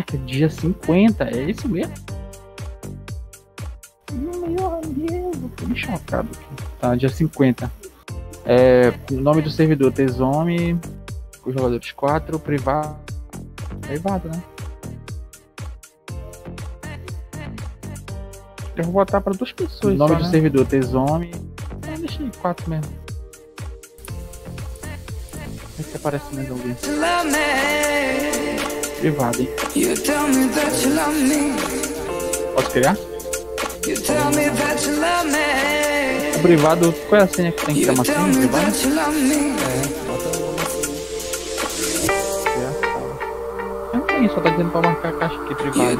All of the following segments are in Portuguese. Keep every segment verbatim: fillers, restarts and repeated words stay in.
Caraca, dia cinquenta, é isso mesmo? Meu amigo, tô me chocado aqui. Tá, dia cinquenta. É, nome do servidor, Tezome, os jogadores quatro, privado. Privado, né? Eu vou botar para duas pessoas. O nome só, do né? servidor, Tezome. Ah, deixa aí, quatro mesmo. Vê se aparece mais alguém. Privado, hein? Posso criar? O privado, qual é a senha que tem que ter uma senha no privado? É, bota uma senha. Não tem, só tá dizendo pra marcar a caixa aqui, privado.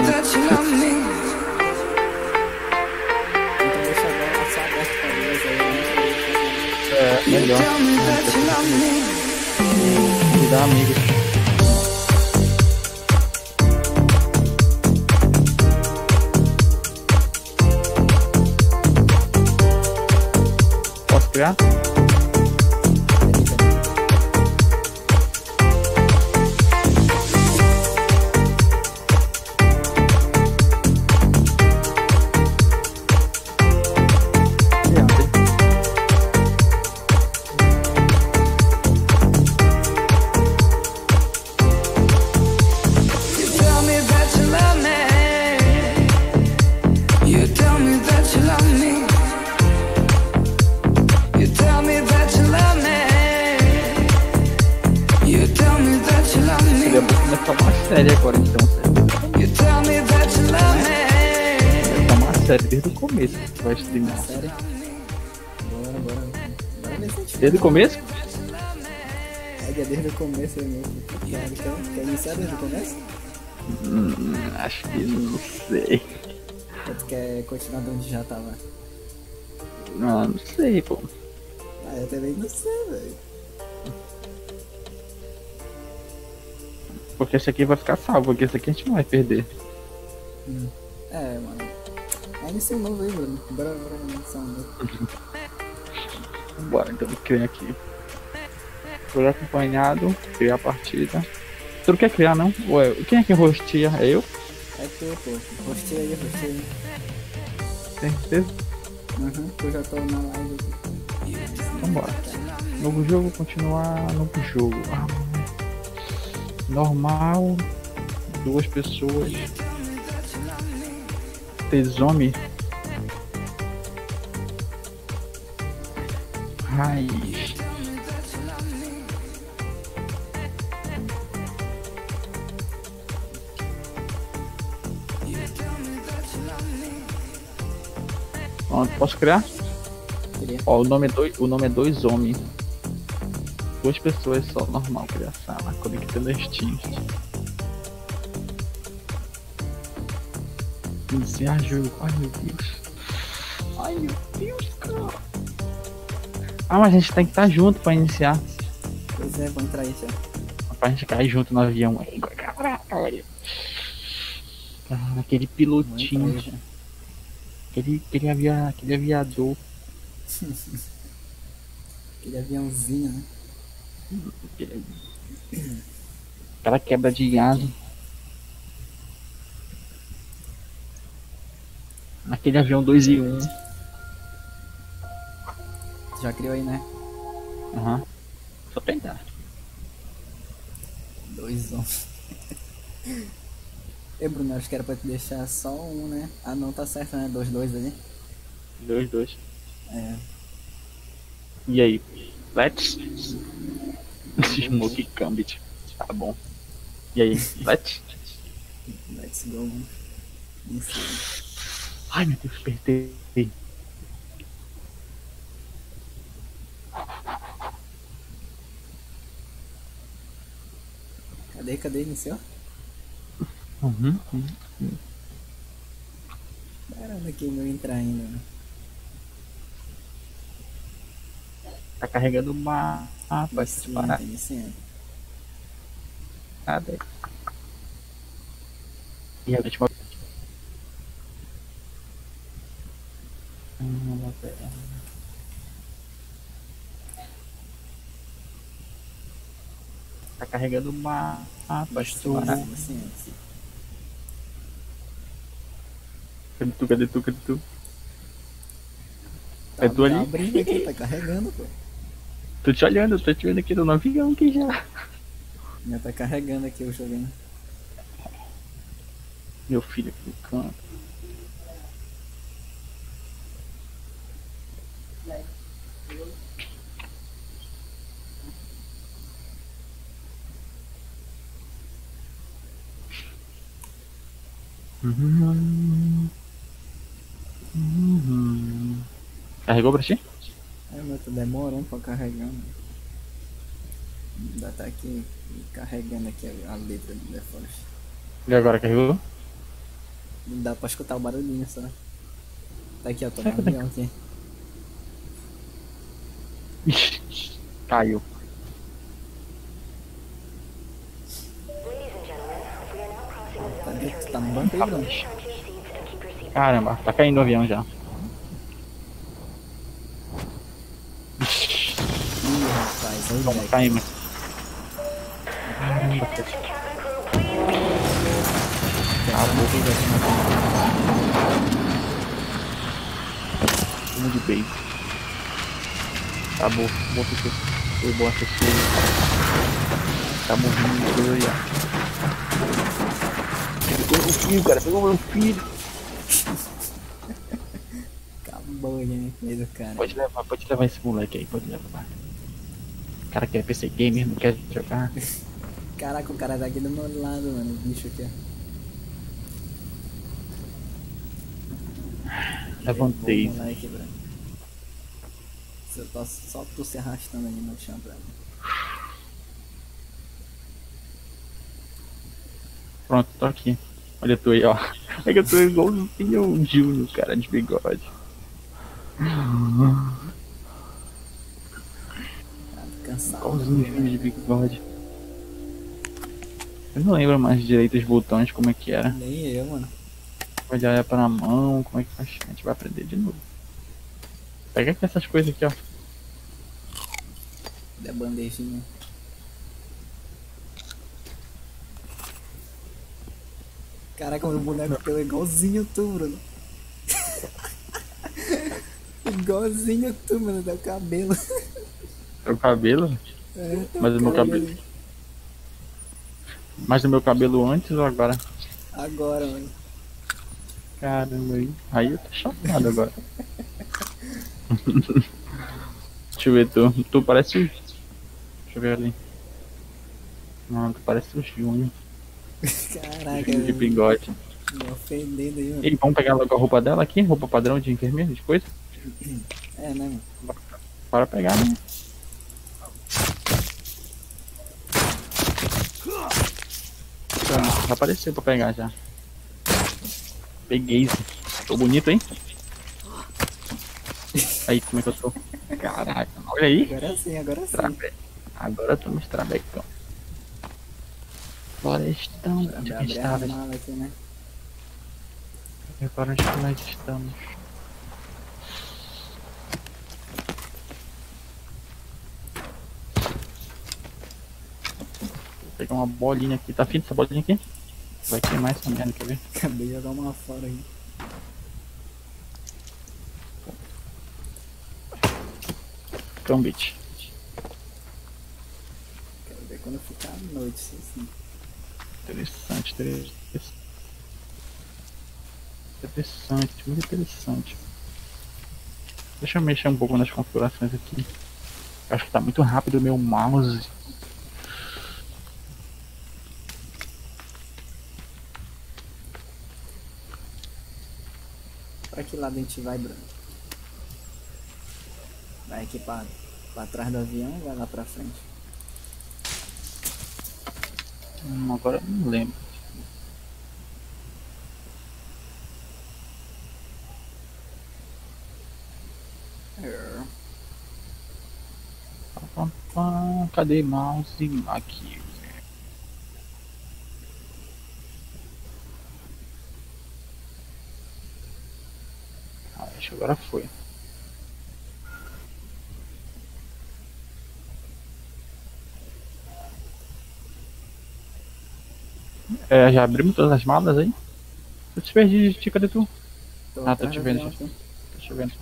É, melhor. Me dá amigos. Posso criar? Série agora então, é uma série desde o começo que tu vai streamar. Série? Bora, bora. Bora nesse Desde o começo? É que é desde o começo mesmo. Quer, quer iniciar desde o começo? Hum, acho que não sei. Ou tu quer continuar de onde já tava? Não, não sei, pô. Ah, eu também não sei, velho. Porque esse aqui vai ficar salvo, porque esse aqui a gente não vai perder. Hum. É, mano. É iniciar um novo aí, Bruno. Bora, bora iniciar um novo. Bora, então criar aqui. Jogar acompanhado, criar a partida. Tu não quer criar, não? Ué, quem é que hostia? É eu? É tu, pô. Hostia aí, hostia aí. Tem certeza? Uhum, eu já tô na live aqui. Então bora. Novo jogo, continuar, novo jogo. Ah, normal, duas pessoas. Tezome. Raiz. Pronto, posso criar? Queria. Ó, o nome é dois, o nome é dois homens. Duas pessoas só, normal, criar sala, conectando as teams. Iniciar jogo, ai meu Deus. Ai meu Deus, cara. Ah, mas a gente tem que estar junto pra iniciar. Pois é, vou entrar aí já. Pra gente cair junto no avião. Caraca, olha. Cara, aquele pilotinho. Aquele, aquele, avia, aquele aviador. Aquele aviãozinho, né? Aquela quebra de asa. Aquele avião dois e um. Já criou aí, né? Aham. Uhum. Só tentar. Dois homens. E Bruno, acho que era pra te deixar só um, né? Ah não, tá certo, né? Dois, dois ali. Dois, dois. É. E aí? Let's? Smoke Gambit. Tá bom. E aí? Let's? Let's go. Isso. Ai meu Deus, apertei. Cadê, cadê? Iniciou? Uhum. uhum. Caramba, que não entrar ainda. Né? Tá carregando uma. Ah, pode disparar. Cadê? E a última. Hum, tá carregando uma. Ah, pode disparar. Cadê tu, cadê tu, cadê tu? Tá, É tu ali? tá abrindo aqui, tá carregando, pô. Tô te olhando, tô te vendo aqui no avião que já. Já tá carregando aqui o joguinho. Meu filho aqui no canto. Uhum. Uhum. Carregou pra ti? É, mas tá demorando pra carregar, mano. Ainda tá aqui carregando aqui a, a letra do The Forest. E agora carregou? Não dá pra escutar o barulhinho só. Tá aqui, ó, tô no Será que eu tenho avião aqui. Ixi, caiu. Tá dentro, tá no banco aí, Bruno? Caramba, tá caindo o avião já. Ih, rapaz, aí Vamos vai. cair, caramba, cara. Acabou que vai ser Fumo de base. Acabou, bota aqui. Foi boa pessoa. Tá morrendo aí, ó. Pegou meu filho, cara, pegou meu filho. Acabou, né? Fez o cara. Pode levar, pode levar esse moleque aí, pode levar. O cara quer P C Gamer, não quer jogar. Caraca, o cara tá aqui do meu lado, mano. O bicho aqui, ó. Levantei. Levou o moleque, Bruno. Você tá só tu se arrastando aí no chão, Bruno. Pronto, tô aqui. Olha tu aí, ó. É que eu tô igualzinho o Júnior, cara, de bigode. Ah, tô cansado. Igualzinho o Júnior de bigode. Eu não lembro mais direito os botões, como é que era. Nem eu, mano. Pode olhar pra mão, como é que faz? A gente vai aprender de novo. Pega aqui essas coisas aqui, ó. Da bandejinha. Caraca, meu boneco teu é igualzinho tu, Bruno. Igualzinho tu, mano. Teu cabelo. Meu cabelo? É, teu Mas o meu cabelo. Mas o meu cabelo antes ou agora? Agora, mano. Caramba, aí. Aí eu tô chapado agora. Deixa eu ver tu. Tu parece. Deixa eu ver ali. Não, tu parece o Júnior. Caraca, Júnior de bigode. me ofendendo aí, mano. E vamos pegar logo a roupa dela aqui? Roupa padrão de enfermeiro, de coisa? É, né, mano? Bora pegar, né? Pronto, já apareceu pra pegar já. Peguei. Tô bonito, hein? Aí, como é que eu tô? Caraca, olha aí. Agora sim, agora sim. Trabe... Agora eu tô no Strabecão. Florestão, onde Abrir a gente a tava? mala aqui, né? Agora onde que nós estamos? Vou pegar uma bolinha aqui. Tá afim dessa bolinha aqui? Vai queimar essa merda, quer ver? Acabei de jogar uma fora aí. Gambit. Quero ver quando ficar à noite, assim. Interessante, interessante. Interessante, muito interessante. Deixa eu mexer um pouco nas configurações aqui. Eu acho que tá muito rápido o meu mouse. Pra que lado a gente vai, Bruno? Vai aqui pra, pra trás do avião ou vai lá pra frente? Hum, agora eu não lembro. É. Pá, pá, pá. Cadê mouse? Aqui. Ah, acho que agora foi. É, já abrimos todas as malas aí? Eu te perdi de ti, cadê tu? Tô Ah, tô atrás te do vendo. avião aqui. Tô te vendo.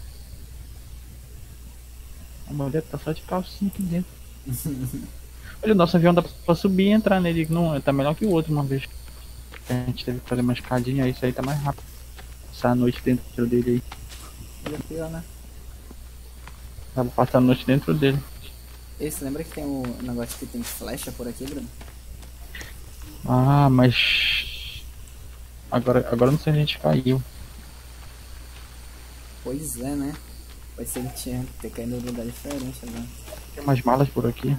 A mulher tá só de calcinha aqui dentro. Olha, o nosso avião dá pra subir e entrar nele. Não, tá melhor que o outro uma vez. A gente teve que fazer uma escadinha, isso aí tá mais rápido. Passar a noite dentro dele aí. Ele é pior, né? Dá pra passar a noite dentro dele. Esse, lembra que tem um negócio que tem flecha por aqui, Bruno? Ah, mas. Agora, agora não sei onde a gente caiu. Pois é, né? Pode ser que tinha que ter caído em um lugar diferente agora. Tem umas malas por aqui.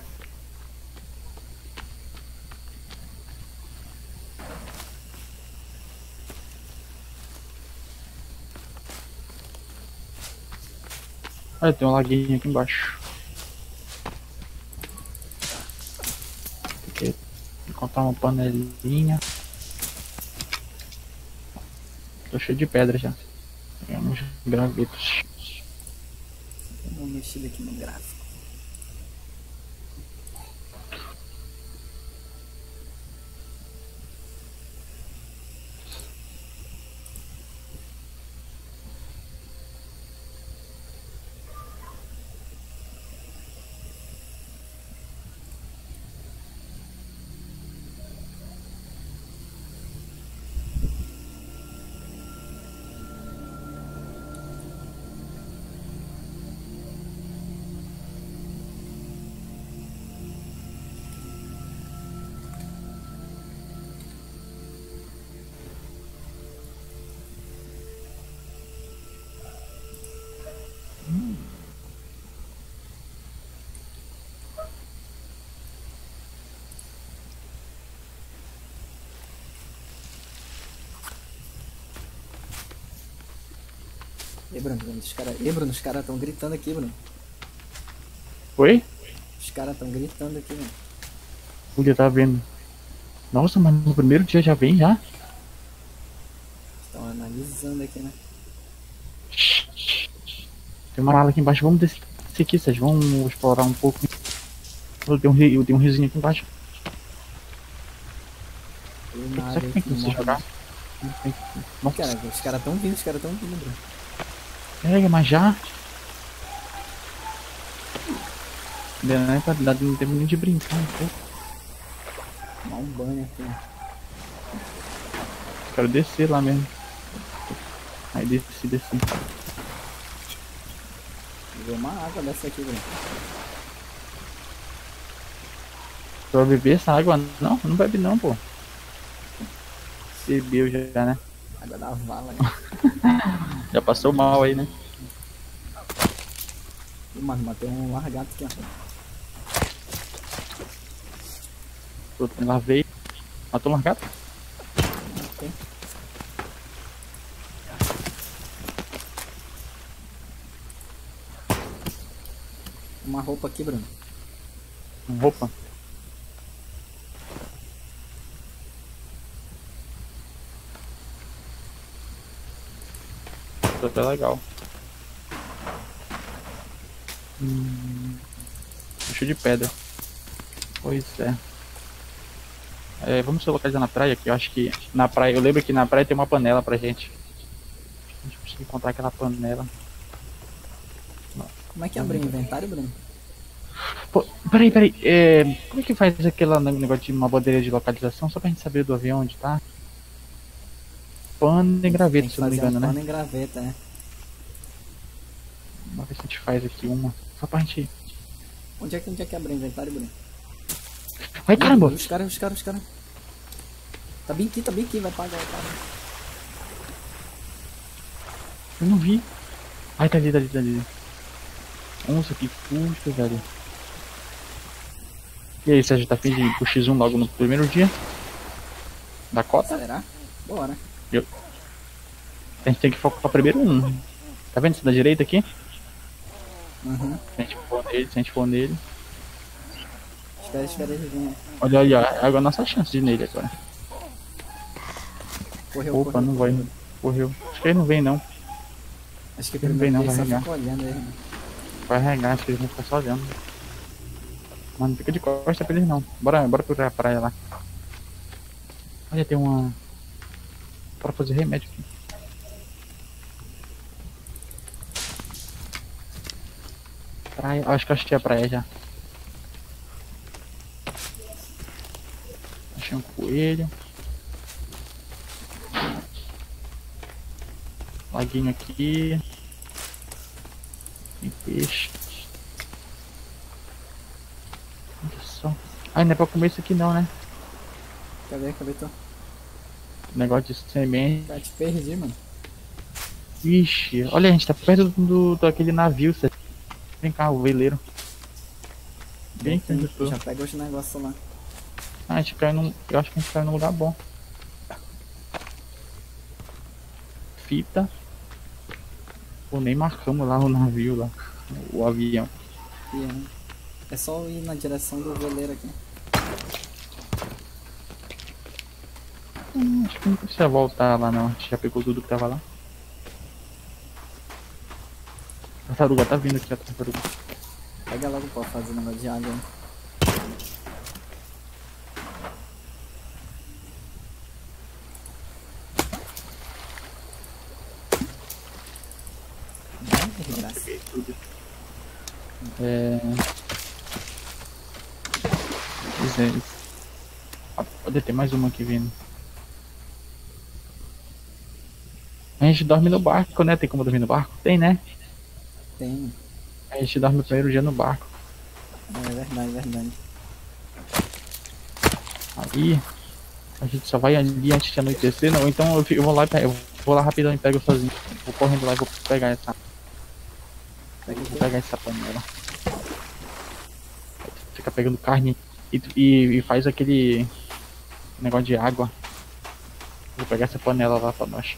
Olha, tem um laguinho aqui embaixo. Tem que encontrar uma panelinha. Tô cheio de pedra já. Tem uns gravetos. Vou dar uma mexida aqui no gráfico. E Bruno, Bruno, os caras. E Bruno, os caras estão gritando aqui, Bruno. Oi? Os caras estão gritando aqui, Bruno. O que tá vendo? Nossa, mas no primeiro dia já vem já? Estão analisando aqui, né? Tem uma mala aqui embaixo. Vamos descer aqui, vocês vão explorar um pouco. Eu tenho um, rio- eu tenho um riozinho aqui embaixo. Tem Será nada que aqui. tem como você jogar? Nossa, Cara, os caras estão vindo, os caras estão vindo, Bruno. pega, mas já? Ainda não é pra dar, não teve nem de brincar um pouco. Tomar um banho aqui, ó. Quero descer lá mesmo. Aí desci, desci. Vou ver uma água dessa aqui, Bruno. Tu vai beber essa água? Não, não bebe não, pô. Bebeu já, né? Água da vala, né? Já passou mal aí, né? Ih, mano, matei um largato aqui, ó. Pronto, me lavei. Matou um largato? Ok. Uma roupa aqui, Bruno. Roupa. Isso até legal. Hum, cheio de pedra. Pois é. É, vamos se localizar na praia, que eu acho que na praia, eu lembro que na praia tem uma panela pra gente. A gente precisa encontrar aquela panela. Como é que abre o inventário, Bruno? Pô, peraí, peraí, é, como é que faz aquele negócio de uma bandeira de localização, só pra gente saber do avião onde tá? Pano e graveta, Tem que se eu não me fazer um engano, pano né? e graveta, né? Vamos ver se a gente faz aqui uma, só pra gente... Onde é que, onde é que abre o inventário, Bruno? Ai, caramba! Os caras, os caras, os caras. Tá bem aqui, tá bem aqui, vai pagar, vai pagar. Eu não vi. Ai, tá ali, tá ali, tá ali. Nossa, que custo, velho. E aí, Sérgio, tá afim de ir pro X um logo no primeiro dia? Da cota? Será? Bora. Eu... A gente tem que focar primeiro um. Tá vendo esse da direita aqui? Uhum. Se a gente for nele, se a gente for nele. Espera, espera ele vir. Olha, olha, agora a nossa chance de ir nele agora. Correu, Opa, correu. não vai. Correu. Acho que ele não vem não. Acho que Ele não primeiro vem não, ele vai só regar. fica olhando aí, né? Vai regar, acho que eles vão ficar só olhando. Mas não fica de costa pra eles não. Bora, bora procurar a praia lá. Olha, tem uma... Bora fazer remédio aqui. praia. Acho que eu achei a praia já. Achei um coelho. Laguinho aqui. Tem peixe. Olha só. Ai, não é pra comer isso aqui não, né? Cadê, cadê tu? Negócio de semente. Já te perdi, mano. Ixi, olha, a gente tá perto do, daquele navio. Cê... Vem cá, o veleiro. Bem aqui onde eu tô. Já pega os negócios lá. Ah, a gente caiu num. Eu acho que a gente caiu num lugar bom. Fita. Pô, nem marcamos lá o navio lá. O avião. E, é, é só ir na direção do veleiro aqui. Hum, acho que não precisa voltar lá não. A gente já pegou tudo que tava lá. A tartaruga tá vindo aqui, a tartaruga. Pega logo pra fazer negócio de água. Ai, graça. É... Pois é. Ah, pode ter mais uma aqui vindo. A gente dorme no barco, né? Tem como dormir no barco? Tem, né? Tem. A gente dorme o primeiro dia no barco. É verdade, verdade. Aí a gente só vai ali antes de anoitecer, não. Então eu, fico- eu vou lá e pego, eu vou lá rapidão e pego sozinho. Vou correndo lá e vou pegar essa. Vou pegar essa panela. Fica pegando carne e, e, e faz aquele negócio de água. Vou pegar essa panela lá pra nós.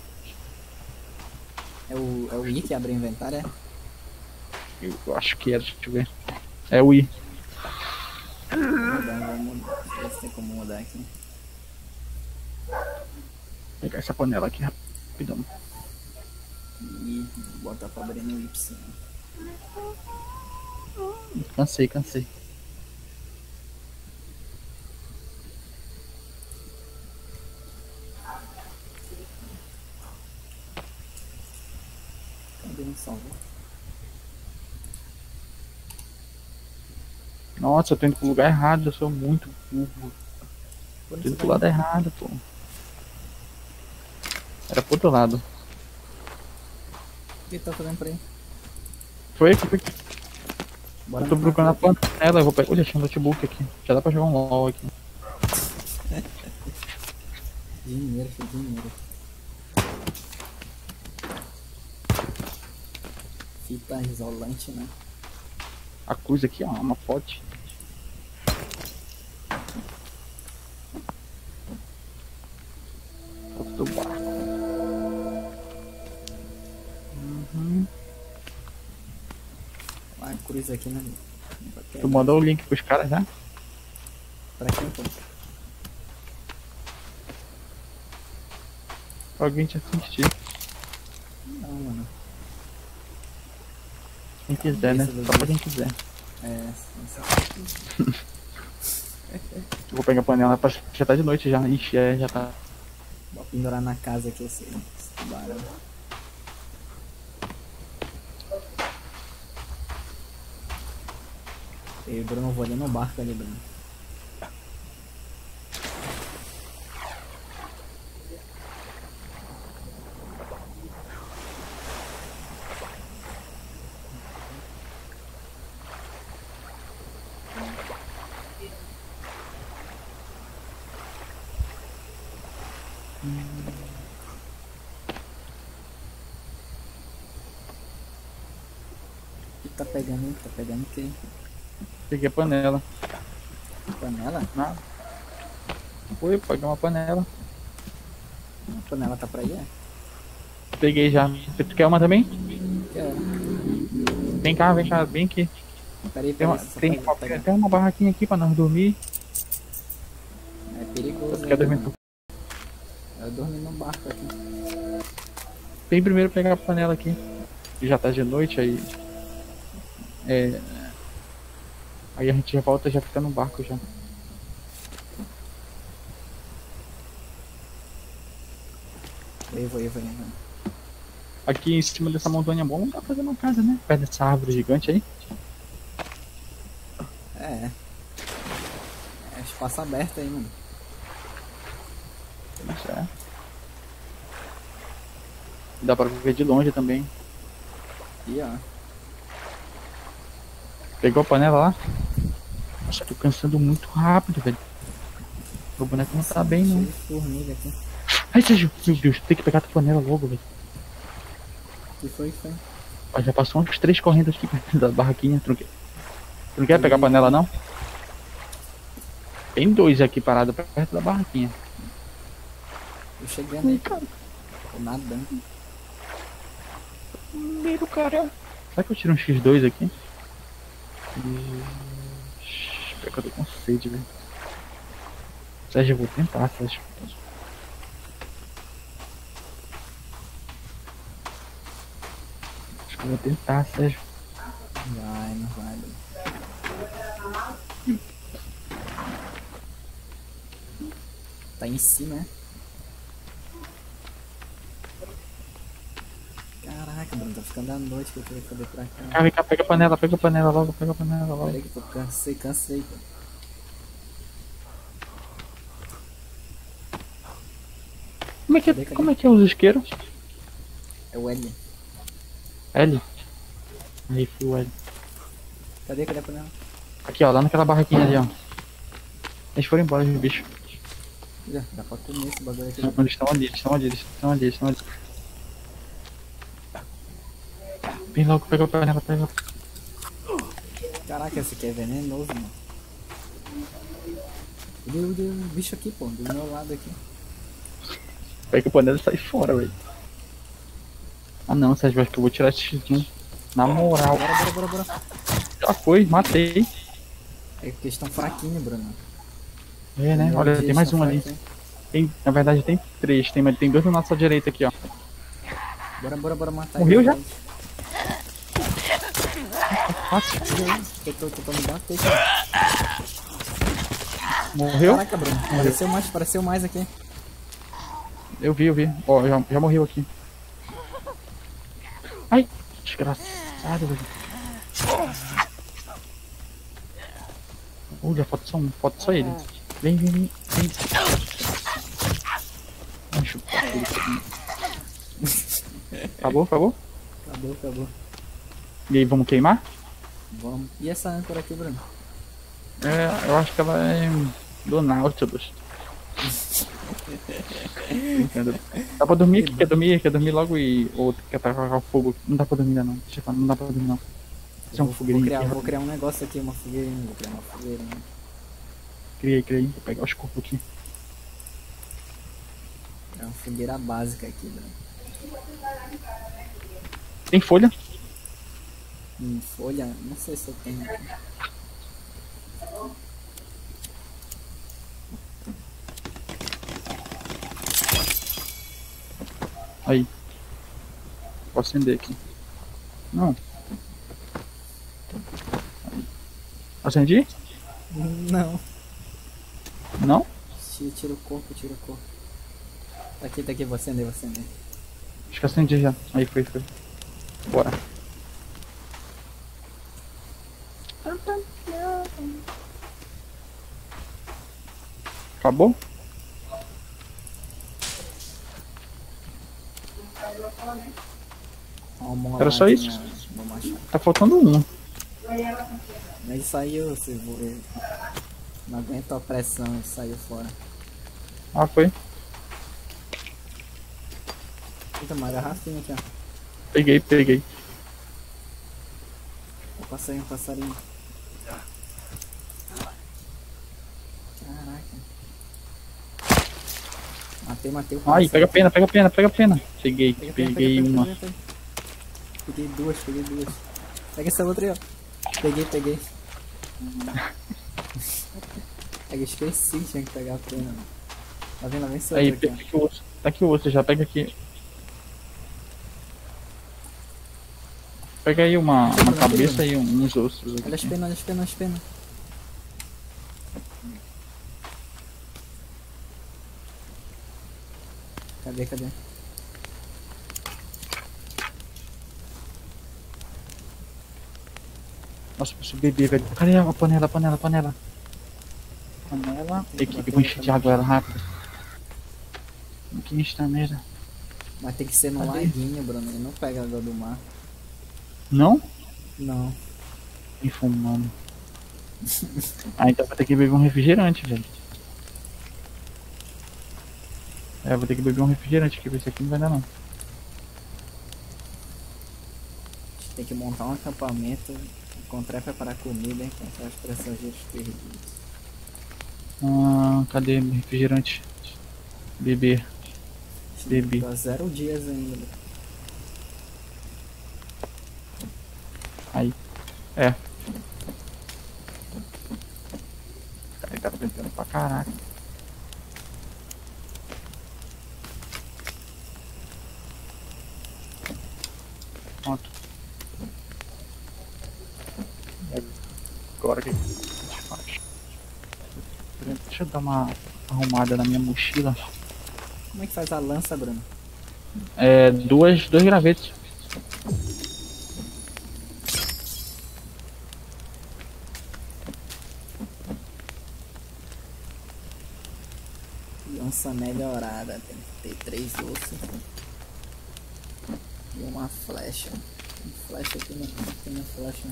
É o, é o I que abre o inventário, é? Eu, eu acho que é, deixa eu ver. É o I. Vou mudar, vou mudar. Deixa eu ver se tem como mudar aqui. Vou pegar essa panela aqui rapidão. E bota pra abrir no Y. Cansei, cansei. Cadê um salvo? Nossa, eu tô indo pro lugar errado, eu sou muito burro. Por Tô indo isso pro vai- lado errado, pô. Era pro outro lado. O que tá fazendo por aí? Foi, foi. Bora Eu tô no procurando a navio. panela, eu vou pegar. Olha, achei um notebook aqui. Já dá pra jogar um LOL aqui. Dinheiro, filho, dinheiro. Fita isolante, né? A cruz aqui, ó, uma pote. Foto do barco. Uhum. Ó, a cruz aqui, né? Tu mandou o link pros caras já? Pra quem, pô? Pra alguém te assistir. Não, mano. Quem quiser, né? Cabeça do Só pra bicho. quem quiser. É, sim, Eu vou pegar a panela pra. Já tá de noite já. Ixi, é, já tá. vou pendurar na casa aqui esse, esse tubarão. E Bruno, vou ali no barco ali, Bruno. O que tá pegando aí? Tá pegando o quê? Peguei a panela. Panela? Nada. Foi, peguei uma panela. A panela tá pra aí, é? Peguei já. Tu quer uma também? Quero. Vem cá, vem cá, vem aqui. Peraí, Tem peraí, uma, só tem, pra uma, pegar. tem uma barraquinha aqui pra nós dormir. É perigoso, Tu quer né, dormir? mano? Eu dormi no barco aqui. Vem primeiro pegar a panela aqui. Já tá de noite aí. É. Aí a gente já volta, já fica no barco já. Eu vou, eu vou, eu vou. Aqui em cima dessa montanha boa não dá pra fazer uma casa, né? Perto dessa árvore gigante aí. É. É espaço aberto aí, mano. Isso é. Dá pra ver de longe também. E ó. Pegou a panela lá? Nossa, tô cansando muito rápido, velho. O boneco não tá bem, Cheio não. de formiga aqui. Ai, Sérgio, meu Deus, tem que pegar a tua panela logo, velho. Que foi, que foi? Ó, já passou uns três correndo aqui perto da barraquinha. Tu não quer, tu não quer pegar a panela, não? Tem dois aqui parados perto da barraquinha. Tô chegando aí. Tô nadando. Primeiro, cara. Será que eu tiro um xis dois aqui? Espera que eu tô com sede, velho. Sérgio, eu vou tentar, Sérgio. Acho que eu vou tentar, Sérgio. Vai, não vai. Tá em cima, né? Caraca, Bruno, tá ficando à noite que eu queria fazer pra cá. Ah, vem cá, pega a panela, pega a panela logo, pega a panela logo. Peraí que eu tô cansei, cansei, pô. Como é que, Cadê, cadê? como é que é os isqueiros? É o L. L? Aí fui o L. Cadê, cadê a panela? Aqui, ó, lá naquela barraquinha ali, ó. Eles foram embora, os bichos. Já, dá pra comer esse bagulho aqui. Não, eles estão ali, eles estão ali, eles estão ali, eles estão ali. Vem logo, pega a panela, pega. Caraca, esse aqui é venenoso, mano. Deu, deu um bicho aqui, pô, do meu lado aqui. Pega a panela e sai fora, velho. Ah não, Sérgio, acho que eu vou tirar esse xis um. Na moral. Bora, bora, bora, bora. Já foi, matei. É porque eles estão fraquinhos, Bruno. É, né? Olha, tem mais um ali. Tem, na verdade tem três, tem, tem dois na nossa direita aqui, ó. Bora, bora, bora matar. Morreu ele, já? gente. Fácil. Eu tô tentando me bater, cara. Morreu? Caraca, Bruno. Apareceu mais, apareceu mais aqui. Eu vi, eu vi. Ó, já, já morreu aqui. Ai, desgraçado, velho. Olha, falta só um, falta só ele. Vem, vem, vem. vem. Ai, chupa tudo. Acabou, acabou? Acabou, acabou. E aí, vamos queimar? Vamos. E essa âncora aqui, Bruno? É, eu acho que ela é do Nautilus. Entendo. Dá pra dormir? Quer dormir? Quer dormir logo e... Ou quer tacar o fogo? Não dá pra dormir ainda não. Deixa eu falar, não dá pra dormir não. Isso é um Vou, vou, fogueirinho criar, aqui. vou criar um negócio aqui, uma fogueirinha. Vou criar uma fogueirinha. Criei, criei. Vou pegar os corpos aqui. É uma fogueira básica aqui, Bruno. Tem folha? Hum, folha? Não sei se eu tenho aqui. Aí. Vou acender aqui. Não. Acendi? Não. Não? Tira, tira o corpo, tira o corpo. Tá aqui, tá aqui, vou acender, vou acender. Acho que acendi já. Aí, foi, foi. Bora. Acabou? Ó, Era só isso? Vamos achar. Tá faltando um. Mas saiu, você voou. Não aguenta a pressão, saiu fora. Ah, foi. Eita, uma garrafinha aqui, ó. Peguei, peguei. Um passarinho, um passarinho. Caraca. Matei, matei o Ai, passarinho. pega a pena, pega a pena, pega a pena. Peguei, Pega, pega, peguei pega, uma. pega, pega, pega. Peguei duas, peguei duas. Pega essa outra aí, ó. Peguei, peguei. Pega, esqueci, tinha que pegar a pena. Tá vendo? Vem essa Aí, outra pega aqui, aqui o osso. Tá aqui o osso já, pega aqui. Pega aí uma, uma cabeça e uns ossos ó. aqui. Olha as penas, olha as penas, olha as penas. Cadê, cadê? Nossa, eu preciso beber, velho. Cadê a panela, panela, panela? Panela. Tem que Equipe, bater vou encher de outra água ela rápido. Que está merda. Mas tem que ser no Cadê? laguinho, Bruno. Ele não pega água do mar. Não? Não. Me fumando. Ah, então vou ter que beber um refrigerante, velho. É, vou ter que beber um refrigerante aqui, esse aqui não vai dar não. A gente tem que montar um acampamento, encontrar e preparar comida e encontrar os passageiros perdidos. Ah, cadê meu refrigerante? Beber. Bebi. Tá zero dias ainda. Aí. É. Ele tá tentando pra caraca. Pronto. E agora o que a gente faz? Deixa eu dar uma arrumada na minha mochila. Como é que faz a lança, Bruno? É, duas, dois gravetos. Lança melhorada, tem que ter três ossos e uma flecha. Tem flecha aqui, não tem uma flecha.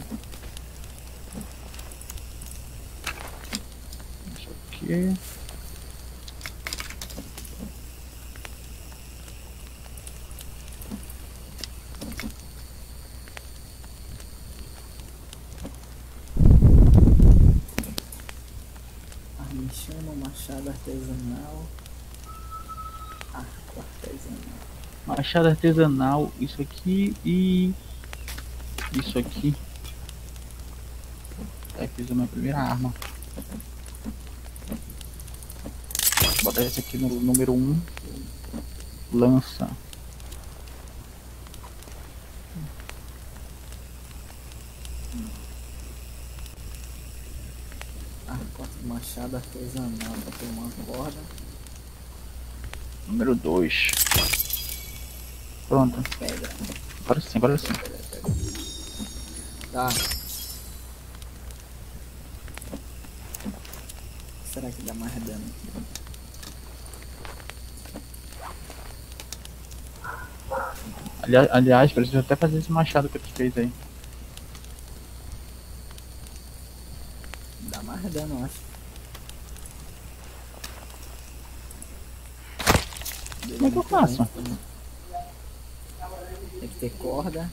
Isso aqui. Arma em chama, machado artesanal. Arco artesanal. Machado artesanal, isso aqui e isso aqui. Aí fiz a minha primeira arma. Vou botar esse aqui no número um. Lança. Arco, machado artesanal, pra ter uma corda. Número dois. Pronto. Pedra. Agora sim, agora sim. Tá. Será que dá mais dano? Ali- aliás, preciso até fazer esse machado que tu fez aí. Dá mais dano, eu acho. Como é que eu faço? Tem que ter corda.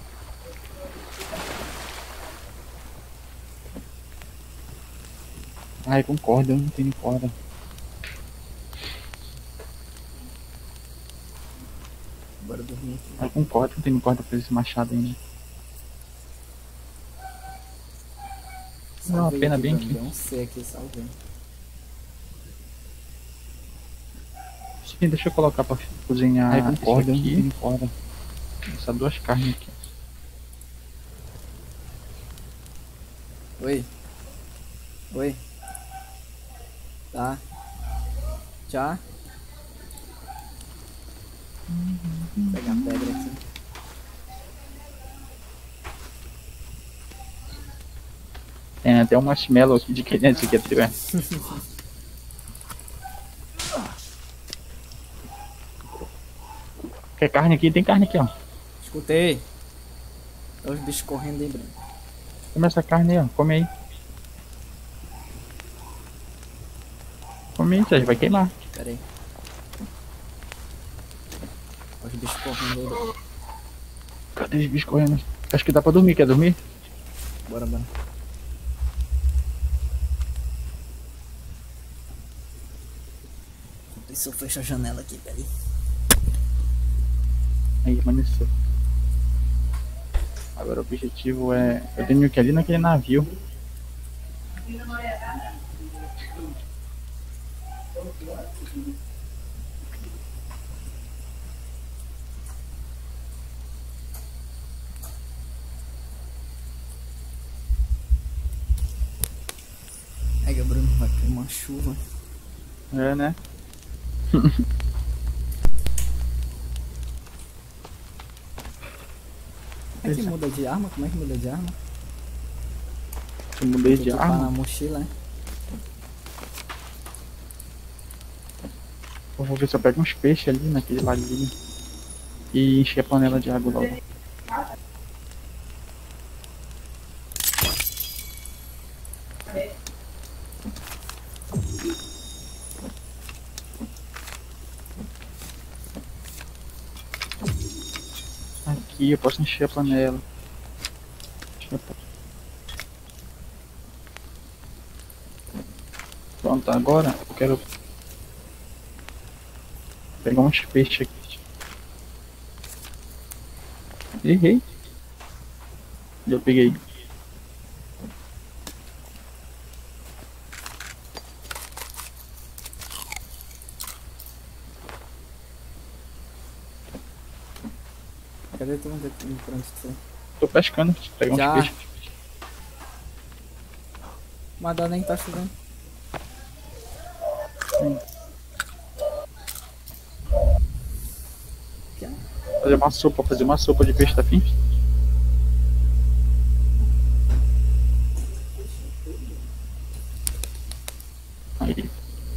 Ai, com corda, eu não tenho corda. Bora dormir aqui. Ai, com corda, não tenho corda pra esse machado ainda. Não, Salvei pena bem Bruno. aqui. Deu um C aqui, salvei. Sim, deixa eu colocar pra cozinhar. Ai, com corda, eu não aqui. tenho corda. Essas duas carnes aqui. Oi. Oi. Tá. Já. Vou pegar a pedra aqui. Tem até um marshmallow aqui de criança que é teu, é. Quer carne aqui? Tem carne aqui, ó. Escutei. Olha os bichos correndo aí, Bruno. Come essa carne aí, ó. Come aí. Come aí, Sérgio. Vai queimar. Pera aí. Olha os bichos correndo aí, Bruno. Cadê os bichos correndo? Acho que dá pra dormir. Quer dormir? Bora, bora. E se eu fecho a janela aqui, peraí. Aí, amanheceu. Agora o objetivo é... Eu tenho que ir ali naquele navio. Pega, Bruno, vai cair uma chuva. É, né? Como é que muda de arma? Como é que muda de arma? Eu mudei Tem de que upar na arma. mochila, né? Eu vou ver se eu pego uns peixes ali naquele laguinho. E encher a panela de água logo. Aqui eu posso encher a panela. Encher a pa- Pronto, agora eu quero pegar uns peixes aqui. Errei. Já peguei. Cadê tu? Onde tu pra onde tu foi? Tô pescando, pegar uns Já. peixes. Mas dá nem tá chovendo. Sim. Já. Fazer uma sopa, fazer uma sopa de peixe, tá fim? Aí.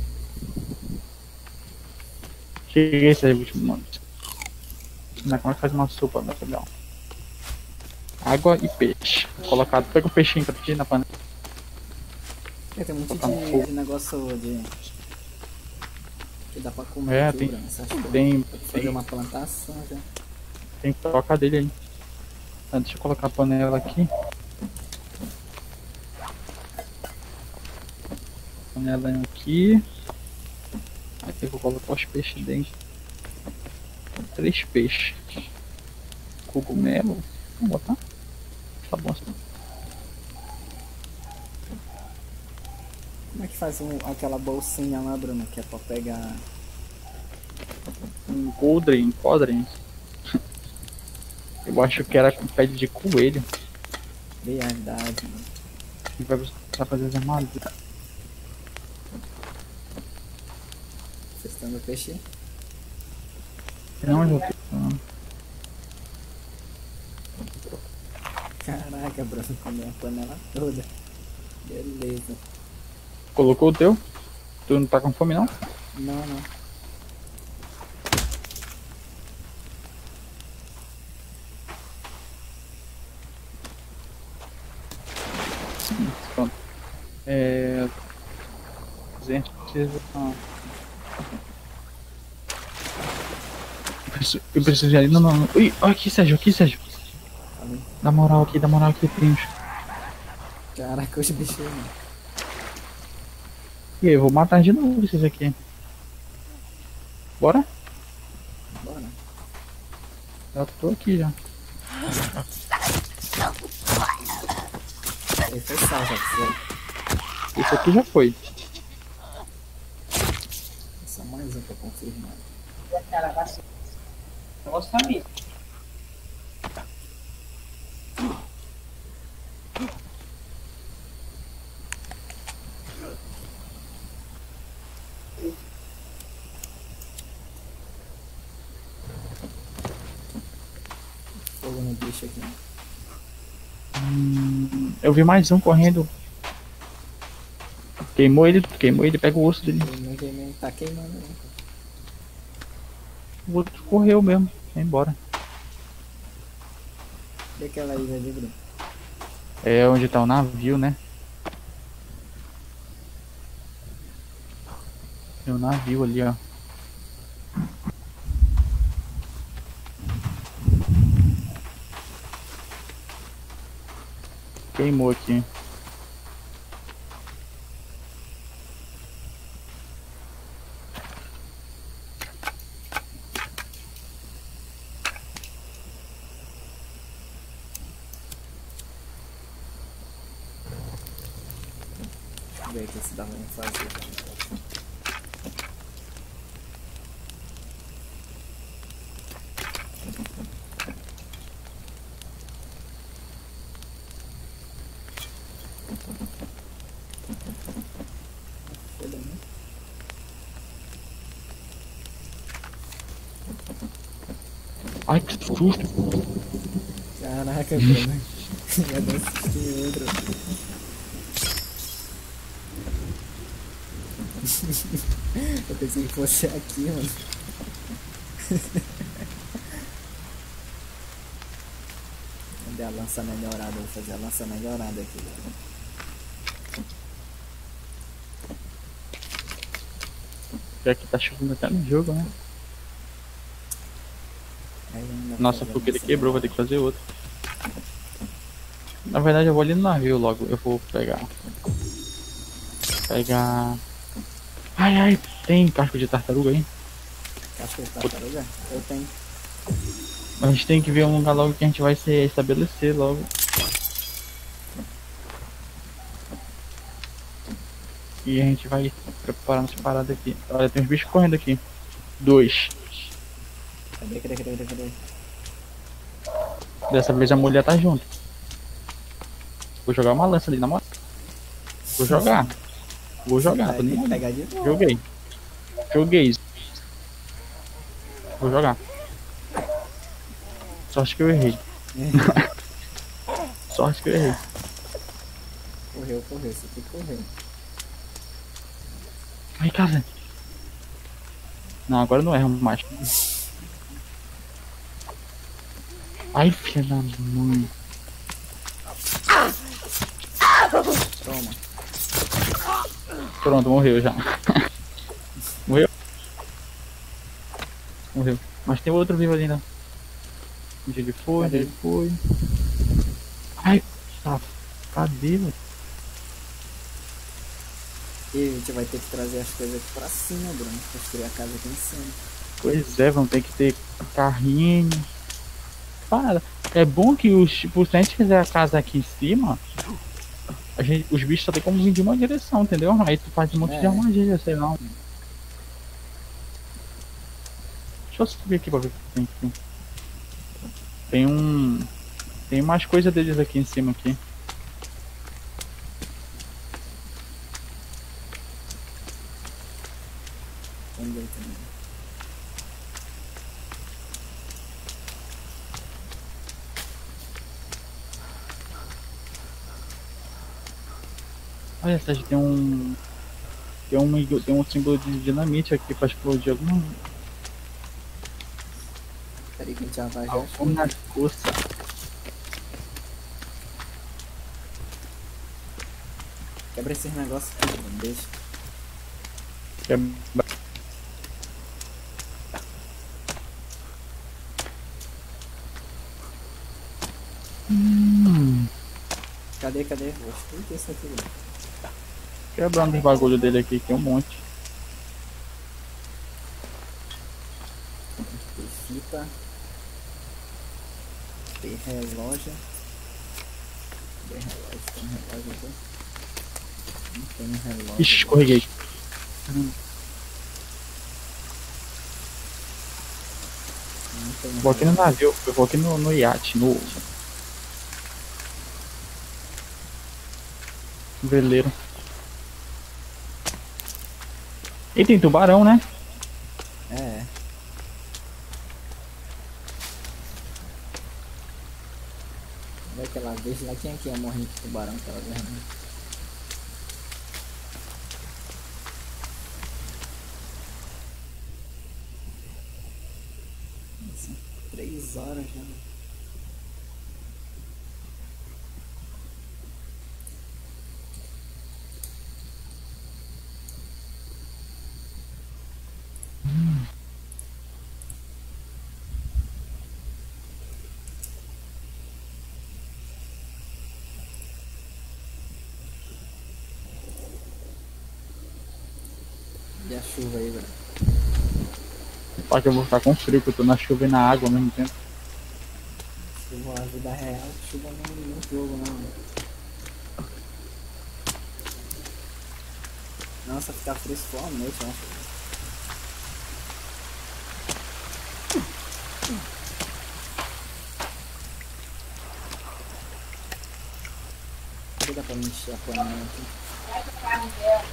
Cheguei esse aí, último mano. Como é que faz uma sopa, né? Legal. Água e peixe. Colocado. Pega o peixinho pra ti na panela. É, tem um monte Botar no de, fogo. de negócio de. Que dá pra comer. É, aqui, tem- Bruno. Você acha que Tem, dá pra fazer tem, uma plantação já? tem que tocar dele aí. Tá, deixa eu colocar a panela aqui. Panela aqui. Aí eu vou colocar os peixes dentro. Três peixes. Cogumelo. Vou botar. Tá bom assim. Como é que faz um, aquela bolsinha lá, Bruno? Que é pra pegar. Um Goldrin, Codrin. Eu acho que era com pele de coelho. Verdade, mano. E vai usar pra fazer as armaduras. Vocês estão no peixe? Não, eu já tô. Caraca, Bruno, comeu a panela toda. Beleza. Colocou o teu? Tu não tá com fome não? Não, não. Pronto. É. Gente, precisa. Ah. Eu preciso, eu preciso de ali. Não, não, não. Ui, olha aqui, Sérgio, aqui, Sérgio. Ali. Dá moral aqui, dá moral aqui, primos. Caraca, os bichos, mano. E aí, eu vou matar de novo esses aqui. Bora? Bora. Já tô aqui já. Ele foi sal, já foi. Esse aqui já foi. Só mais um pra confirmar. Negócio tá mesmo. Fogo no bicho aqui. Hum, eu vi mais um correndo. Queimou ele, queimou ele, pega o osso dele. Queimou, queimou. Tá queimando, né? O outro correu mesmo, foi embora. E aquela ilha ali, Bruno? É onde tá o navio, né? Tem um navio ali, ó. Queimou aqui. Deixa eu ver aqui se dá pra fazer. Foda, né? Ai, que susto. Caraca, Bruno. Já deu assistir outro. Eu pensei que fosse aqui, mano. Cadê a lança melhorada? Vou fazer a lança melhorada aqui, galera. Já que tá chovendo até no jogo, né? Aí ainda Nossa, a fazer a fogueira lança quebrou, vou ter que fazer outra. Na verdade eu vou ali no navio logo, eu vou pegar. Pegar. Ai ai, tem casco de tartaruga aí? Casca de tartaruga? Eu tenho. A gente tem que ver um lugar logo que a gente vai se estabelecer logo. E a gente vai preparando as paradas aqui. Olha, tem uns bichos correndo aqui. Dois. Cadê, cadê, cadê, cadê, cadê? Dessa vez a mulher tá junto. Vou jogar uma lança ali na moto. Vou jogar. Vou jogar, tô Vai ter nem que aí. pegar de volta. Joguei. Joguei. Vou jogar. Sorte que eu errei. Sorte que eu errei. Correu, correu, você tem que correr. Ai, cara. Não, agora eu não erro mais. Ai, filha da mãe. Toma. Pronto, morreu já. Morreu? Morreu. Mas tem outro vivo ali ainda. Onde ele foi, onde Cadê? ele foi. Ai, tá. Cadê, velho? E a gente vai ter que trazer as coisas aqui pra cima, Bruno. Construir a casa aqui em cima. Pois é, vamos ter que ter carrinho. Para. É bom que os, tipo, se a gente fizer a casa aqui em cima, a gente, os bichos só tem como vir de uma direção, entendeu? Aí tu faz um monte É. de armadilha, sei lá. Deixa eu subir aqui pra ver o que tem aqui. Tem um. Tem mais coisa deles aqui em cima aqui. Vamos ver também. Olha, Sérgio, tem um. Tem um, tem um símbolo de dinamite aqui pra explodir alguma, Peraí que a gente já vai já. alguma coisa. Quebra esses negócios aqui, Bruno. Deixa. Que é... Hum, Cadê, cadê? Vou explodir isso aqui, Bruno. quebrando os bagulho dele aqui, que é um monte. Tem fita. Tem relógio. Tem relógio, tem relógio aqui. Não tem um relógio. Ixi, escorreguei. Não tem um Vou aqui no relógio. navio, eu vou aqui no, no iate, no veleiro. E tem tubarão, né? É. Daquela vez lá, quem é que ia morrer de tubarão aquela vez, né? Nossa, três horas já. E a chuva aí, velho? Só que eu vou ficar com frio, porque eu tô na chuva e na água ao mesmo tempo. Chuva na vida real, chuva no, no jogo, não. Nossa, ficar fresco à noite, eu acho. Não dá pra mexer a panela aqui.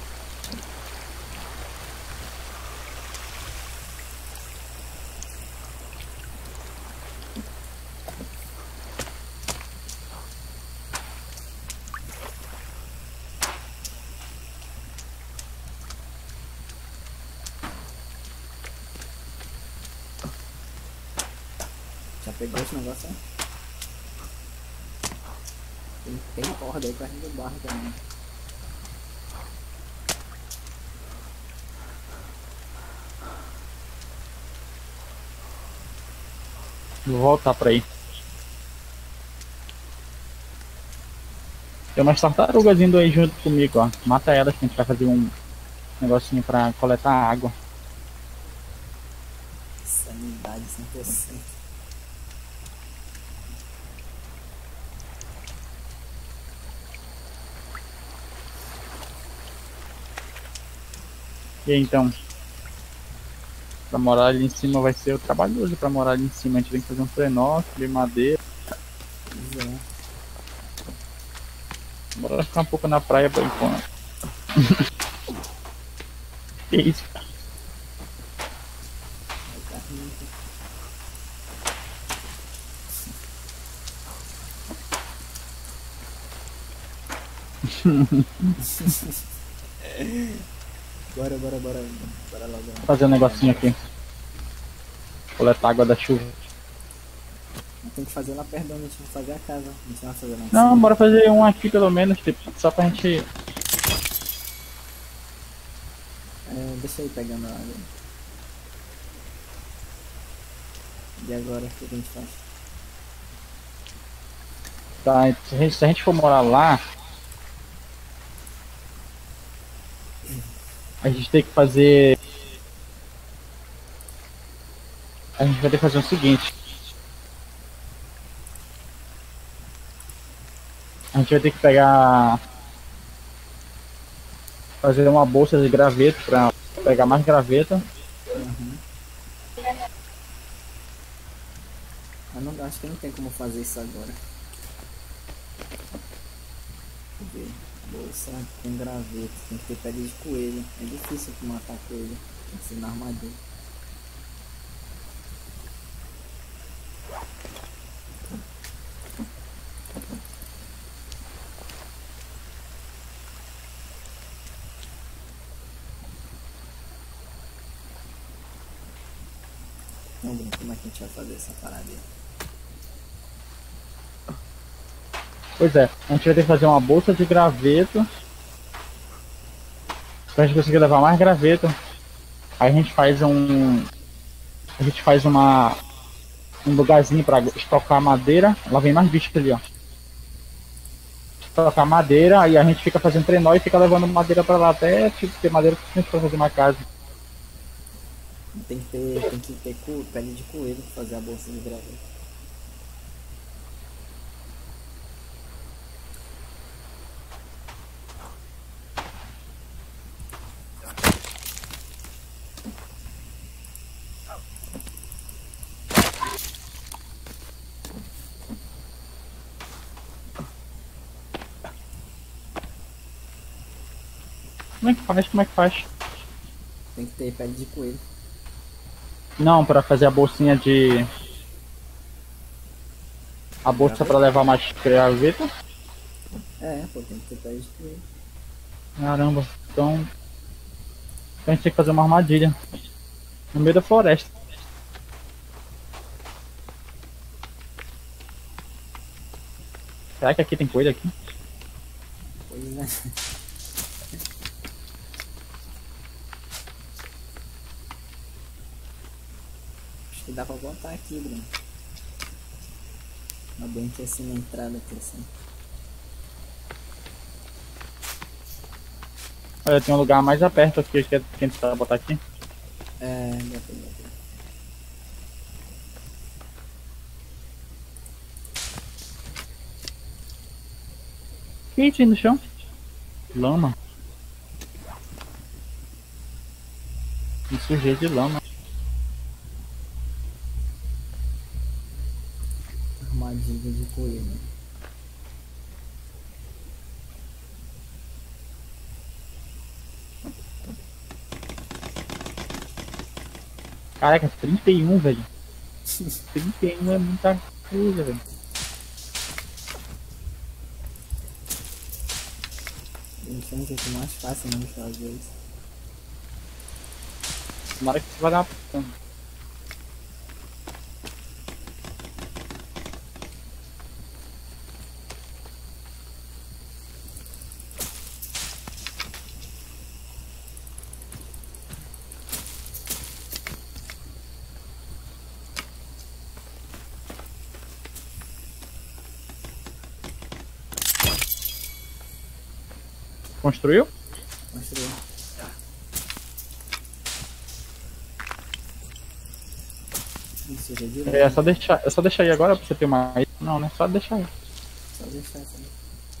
Já pegou esse negócio aí? Tem, tem corda aí perto do barro também. Vou voltar pra aí. Tem umas tartarugas indo aí junto comigo, ó. Mata elas que a gente vai fazer um negocinho pra coletar água. Sanidade cem por cento. E aí, então, pra morar ali em cima vai ser trabalhoso pra morar ali em cima. A gente tem que fazer um trenó de madeira. Pois é. Bora ficar um pouco na praia por enquanto. Que isso, cara? Vai tá rico. Bora, bora, bora. Bora logo. Vou fazer um negocinho aqui. Coletar água da chuva. Tem que fazer lá perto de onde a gente vai fazer a casa. A gente vai fazer lá em Não, cima. bora fazer um aqui pelo menos, tipo, só pra gente. É, deixa eu ir pegando a água. E agora, o que a gente faz? Tá, se a gente, se a gente for morar lá, a gente tem que fazer. A gente vai ter que fazer o seguinte. A gente vai ter que pegar. Fazer uma bolsa de graveto pra pegar mais graveta. Uhum. Eu não, acho que não tem como fazer isso agora. Deixa eu ver. Bolsa com graveto. Tem que ter pele de coelho. É difícil de matar coelho. Tem que ser na armadilha. Vamos ver como é que a gente vai fazer essa parada aí. Pois é, a gente vai ter que fazer uma bolsa de graveto. Pra gente conseguir levar mais graveto. Aí a gente faz um. A gente faz uma. Um lugarzinho pra estocar madeira. Lá vem mais bicho ali, ó. Estocar madeira e a gente fica fazendo trenó e fica levando madeira pra lá até tipo, ter madeira suficiente pra fazer uma casa. Tem que ter, tem que ter co, pele de coelho pra fazer a bolsa de graveto. Como é que faz? Como é que faz? Tem que ter pele de coelho. Não, pra fazer a bolsinha de. A bolsa pra levar mais graveto? É, pô, tem que ter pele de coelho. Caramba, então. Então a gente tem que fazer uma armadilha. No meio da floresta. Será que aqui tem coisa aqui? Pois é. Acho que dá pra botar aqui, Bruno. Tá bem que assim na entrada aqui assim. Olha, tem um lugar mais aperto aqui que a gente vai botar aqui. É, botei, botei. O que é isso aí no chão? Lama. Me sujei de lama. Armadilha de coelho. Caraca, trinta e um, velho. trinta e um é muita coisa, velho. Não sei o que é mais fácil não fazer isso. Tomara que isso vai dar uma. Construiu? Construiu. Isso, já de É só deixar, é só deixar aí agora pra você ter uma. Não, né? Só deixar aí. Só deixar essa aí.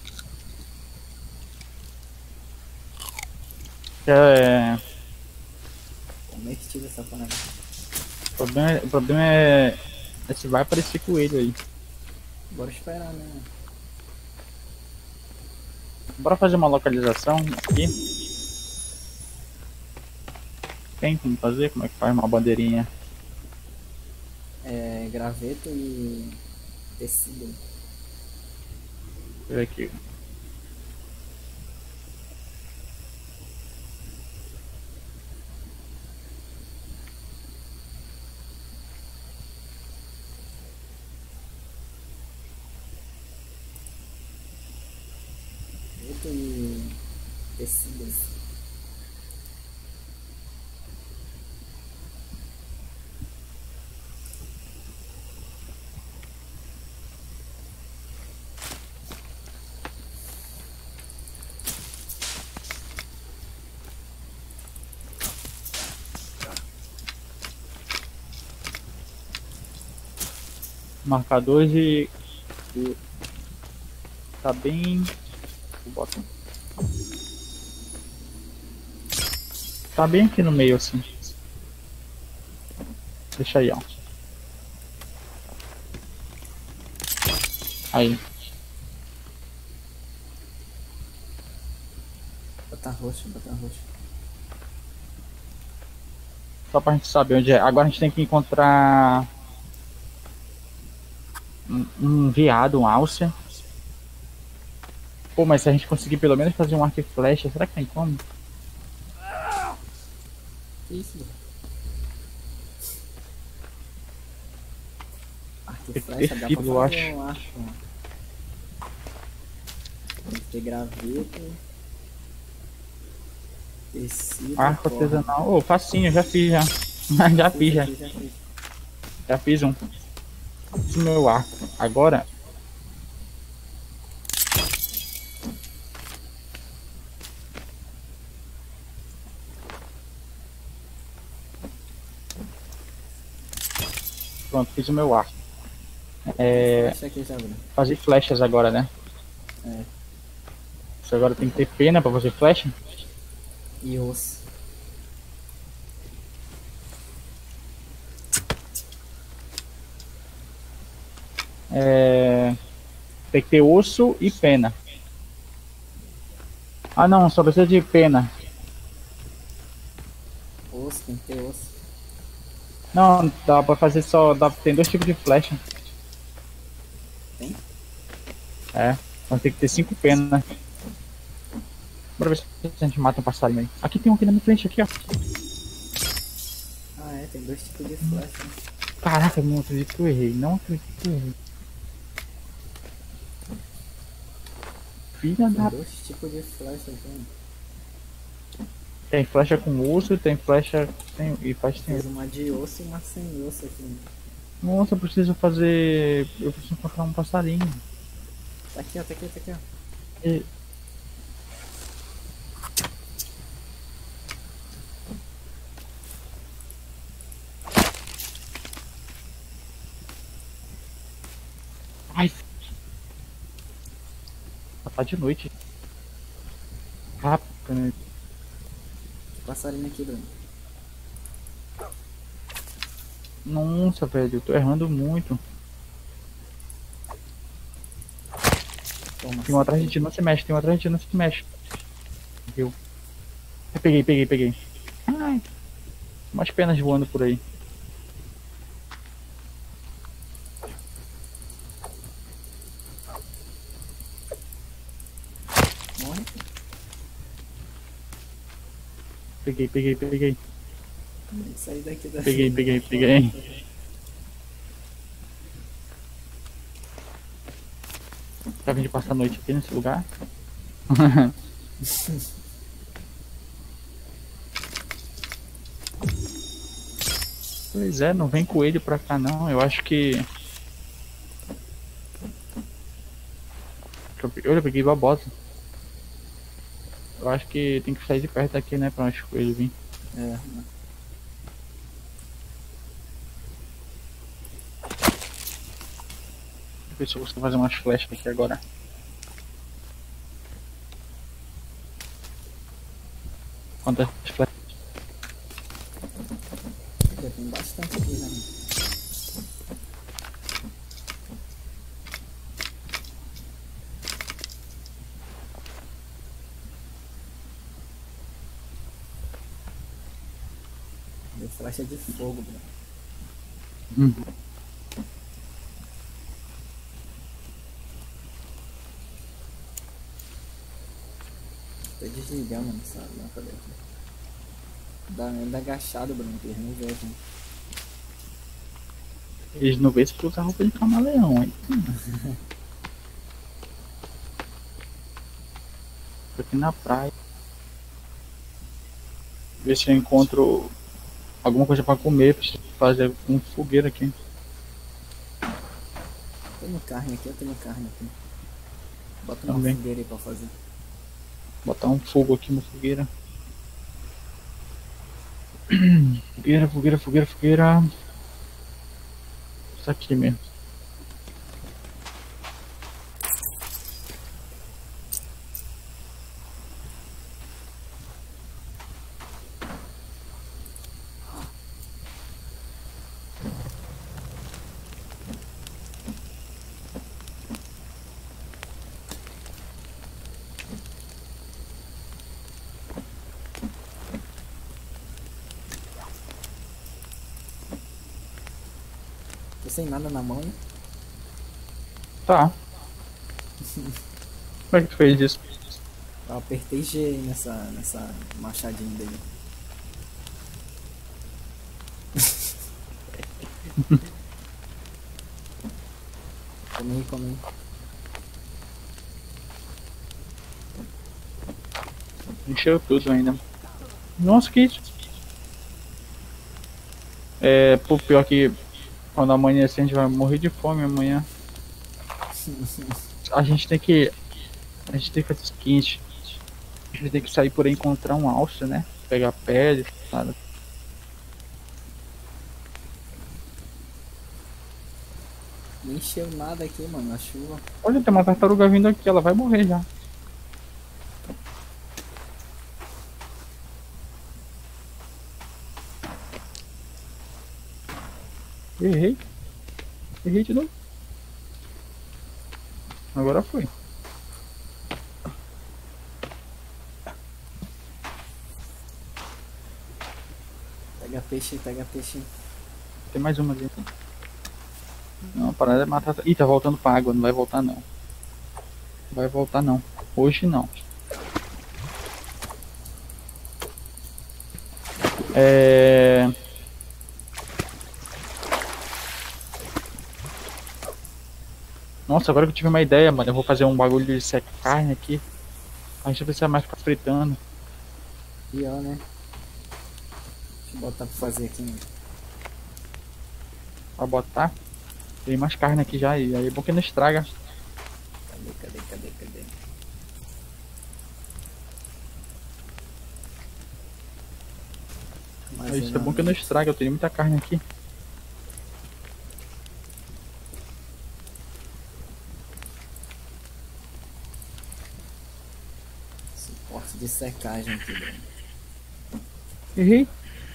É, Como é que tira essa panela? o problema, é- o problema é. é se vai aparecer coelho aí. Bora esperar, né? Bora fazer uma localização aqui. Tem como fazer? Como é que faz uma bandeirinha? É graveto e tecido. Deixa eu ver aqui. Graveto e tecido. Marcadores e. e tá bem. Bota. Tá bem aqui no meio assim. Deixa aí, ó. Aí. Botar roxo, botar roxo. Só pra gente saber onde é. Agora a gente tem que encontrar. Um, um veado, um alce. Pô, mas se a gente conseguir pelo menos fazer um arco e flecha, será que tem como? Que isso? Arco e flecha, dá pra Perfil, eu fazer acho. um arco. Tem que ter graveto. Tecido. Arco corda. artesanal. Ô, facinho, já fiz já. já fiz já. aqui, já fiz. Já fiz um. Esse meu arco. Agora. Pronto, fiz o meu arco. É. Flecha aqui, já, Bruno. Fazer flechas agora, né? É. Você agora tem que ter pena pra fazer flecha. E osso. É. Tem que ter osso e pena. Ah não, só precisa de pena. Osso, tem que ter osso. Não, dá pra fazer só. Dá, tem dois tipos de flecha. Tem? É, mas tem que ter cinco penas. Bora ver se a gente mata um passarinho aí. Aqui tem um aqui na minha frente, aqui ó. Ah, é, tem dois tipos de flecha. Né? Caraca, não acredito que eu errei. Não acredito que eu errei. Filha Tem da. dois tipos de flecha aqui. Tem flecha com osso, tem flecha. Tem, e faz tem. Fiz uma de osso e uma sem osso aqui. Nossa, eu preciso fazer. Eu preciso encontrar um passarinho. Tá aqui, ó, tá aqui, tá aqui, ó. E... Ai. Tá de noite. Rápido, né? Passarinho aqui, Bruno. Nossa, velho, eu tô errando muito. Toma, Tem um atrás de ti, não se mexe, tem um atrás de ti, não se mexe. Viu? Eu peguei, peguei, peguei. Ai, umas penas voando por aí. Morre. Peguei, peguei, peguei. Tem que sair daqui da Peguei, peguei, peguei. Pra vir de passar a noite aqui nesse lugar. Pois é, não vem coelho pra cá não. Eu acho que. Olha, eu peguei babosa. Eu acho que tem que sair de perto aqui, né? Pra onde ele vir. É. Deixa eu ver se eu consigo fazer umas flechas aqui agora. Quantas flechas? Já tem bastante aqui, né? Deu flecha de fogo, bro. Hum. Tô desligando essa lâmpada aqui. Dá ainda agachado, Bruno, que eles não vejam. Eles não veem se tu usa roupa de camaleão, hein? Tô aqui na praia. Ver se eu encontro alguma coisa pra comer, pra fazer um fogueiro aqui. Tenho carne aqui, eu tenho carne aqui. Bota uma Também. fogueira aí pra fazer. Botar um fogo aqui na fogueira. Fogueira, fogueira, fogueira, fogueira. Isso aqui mesmo. Tô sem nada na mão, hein? Tá. Como é que tu fez isso? Eu apertei G aí nessa, nessa machadinha dele. Come aí, come aí. Encheu tudo ainda. Nossa, que isso? É, pô, pior que quando amanhecer a gente vai morrer de fome amanhã. A gente tem que. A gente tem que fazer o seguinte. A gente tem que sair por aí e encontrar um alce, né? Pegar pele, sabe? Não encheu nada aqui, mano, a chuva. Olha, tem uma tartaruga vindo aqui, ela vai morrer já. Errei. Errei de novo. Agora foi. Pega peixe, pega peixe. Tem mais uma ali. Não, a parada é matar. Ih, tá voltando pra água, não vai voltar não. Não vai voltar não. Hoje não. É... Nossa, agora que eu tive uma ideia, mano. Eu vou fazer um bagulho de secar carne aqui. A gente não precisa mais ficar fritando. Pior, né? Deixa eu botar pra fazer aqui, mano. Pra botar. Tem mais carne aqui já. E aí é bom que não estraga. Cadê, cadê, cadê, cadê? Mas Aí isso é bom que não estraga. Eu tenho muita carne aqui. Suporte de secagem aqui, Bruno. Errei.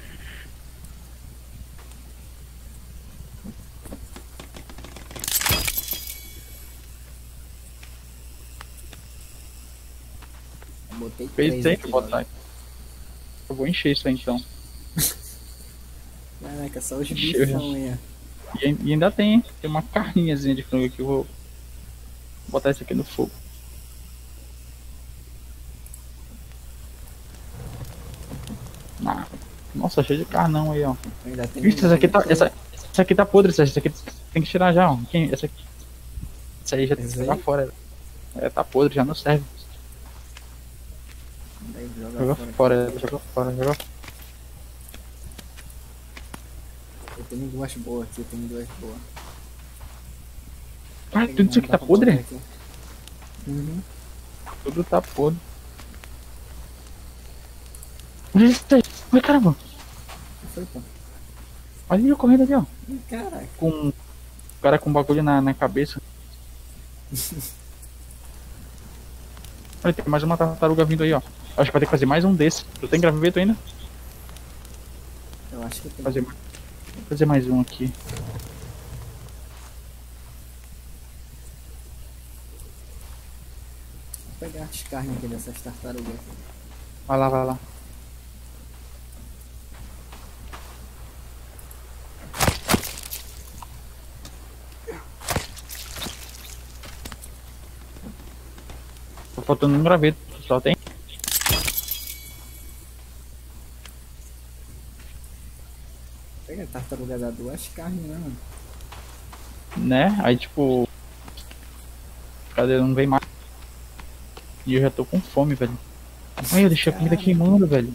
Eu botei Fez três tem aqui, que botar. velho. Eu vou encher isso aí então. Caraca, só os Encheu já. bifão aí, ó. E, ai- e ainda tem, hein? Tem uma carninhazinha de frango aqui. Eu vou botar isso aqui no fogo. Ah, nossa, cheio de carnão aí, ó. Ainda tem Vixe, essa aqui tá. tem- Essa, essa aqui tá podre, essa, essa aqui tem que tirar já, ó. Quem, essa aqui. Essa aí já tem que Esse jogar aí? fora. É, tá podre, já não serve. Daí joga Joga fora. fora, aqui. joga fora, joga fora. Eu tenho duas boas aqui, eu tenho duas boas. Ah, tudo isso aqui Dá tá pra podre? botar aqui. Uhum. Tudo tá podre. Olha isso aí. Ai, caramba. Que foi, pô? Olha ele correndo ali, ó. Ih, caraca. Com o cara com um bagulho na, na cabeça. Olha, tem mais uma tartaruga vindo aí, ó. Acho que vai ter que fazer mais um desse. Tu tem graveto ainda? Eu acho que tem. Fazer, fazer mais um aqui. Vou pegar as carnes aqui dessas tartarugas. Vai lá, vai lá. Tô faltando um graveto. Só tem? Pega a tartaruga dá duas carnes, né, mano? Né? Aí tipo. Cadê? Não vem mais. E eu já tô com fome, velho. Ai, eu deixei a comida Cara. queimando, velho.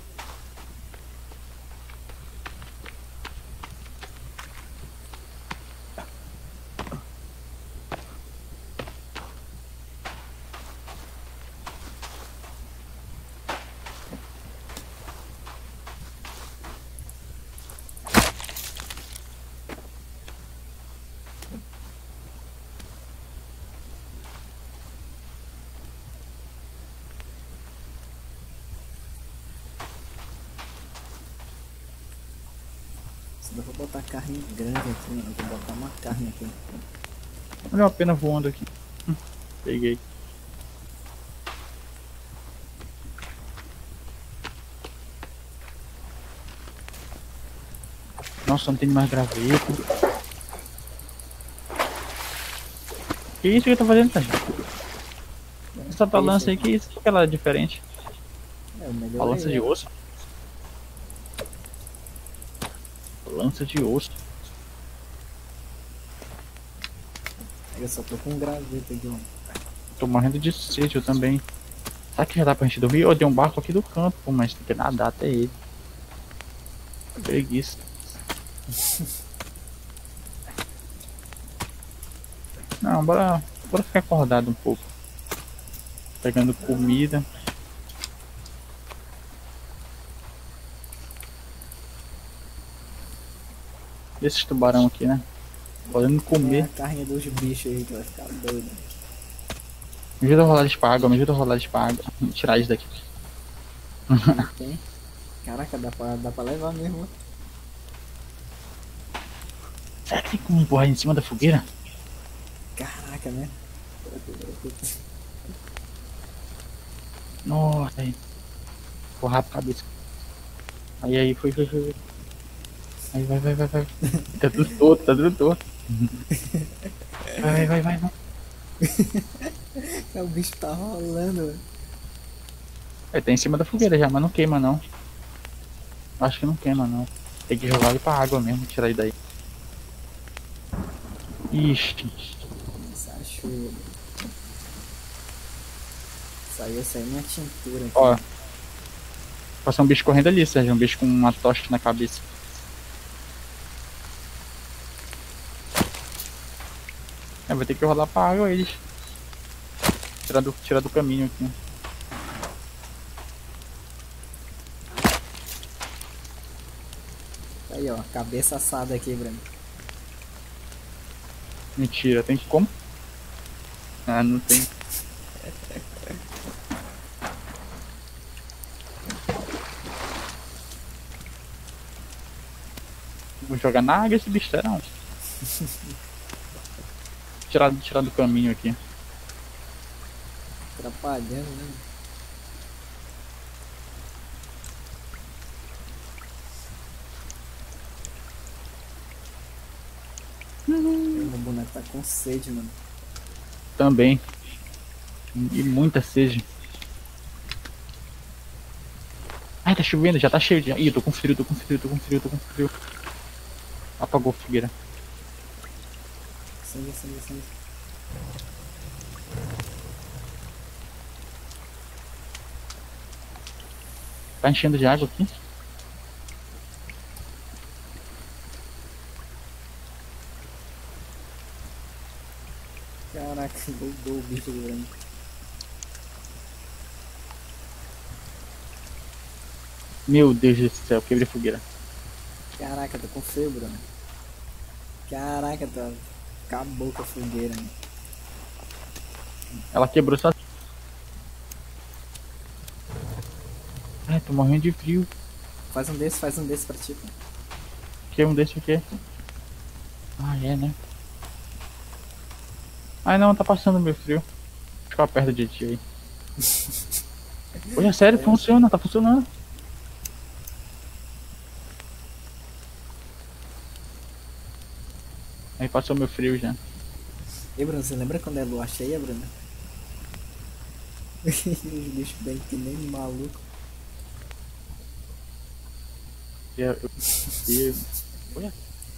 Se dá pra botar carne grande aqui, mano. Eu vou botar uma carne aqui. Olha uma pena voando aqui. Hum, peguei. Nossa, não tem mais graveto. Que isso que eu tô fazendo, tá? Essa tua lança aí, que isso? Que ela é diferente? É, o melhor. A lança é de ela. osso? Lança de osso. Eu só tô com um graveto aqui, mano. Tô morrendo de sede, eu também. Será que já dá pra gente dormir? Ô, tem um barco aqui do campo, pô, mas tem que nadar até ele. Preguiça. Não, bora, bora ficar acordado um pouco. Pegando comida. E esses tubarão aqui, né? Podendo É comer. a carne dos bichos aí que vai ficar doido. Me ajuda a rolar de água, me ajuda a rolar de água. Tirar isso daqui. Aí tem. Caraca, dá pra, dá pra levar mesmo. Será que tem como empurrar em cima da fogueira? Caraca, né? Nossa, aí. Empurrar a cabeça. Aí, aí, foi, foi, foi. Aí, vai, vai, vai, vai. Tá tudo torto, tá tudo torto. Vai, vai, vai, vai. O bicho tá rolando, velho. É, tá em cima da fogueira já, mas não queima não. Acho que não queima não. Tem que jogar ele pra água mesmo, tirar ele daí. Ixi. Essa chuva. Saiu, saiu minha tintura aqui. Ó. Passou um bicho correndo ali, Sérgio. Um bicho com uma tocha na cabeça. É, vou ter que rolar pra água eles. Tirar do, tirar do caminho aqui. Aí, ó, cabeça assada aqui, Breno. Mentira, tem como? Ah, não tem. Vou jogar na água esse bicho, não. Tirar, tirar do caminho aqui. Atrapalhando, né? O boneco tá com sede, mano. Também. E muita sede. Ai, tá chovendo, já tá cheio de. Ih, tô com frio, tô com frio, tô com frio, tô com frio. Apagou a fogueira. Sangue, sangue, sangue. Tá enchendo de água aqui. Caraca, bugou o bicho do Breno. Meu Deus do céu, quebrei fogueira. Caraca, tô com frio, Bruno. Caraca, tá. Acabou com a fogueira, né? Ela quebrou só. Ai, tô morrendo de frio. Faz um desse, faz um desse pra ti, pô. Que um desse aqui? Ah, é, né? Ai, não, tá passando meu frio. Ficar perto de ti aí. Olha, sério, funciona, tá funcionando. Aí passou meu frio já. E Bruno, você lembra quando é lua cheia, Bruno? Os bichos bem que nem maluco. E eu, eu, e- olha.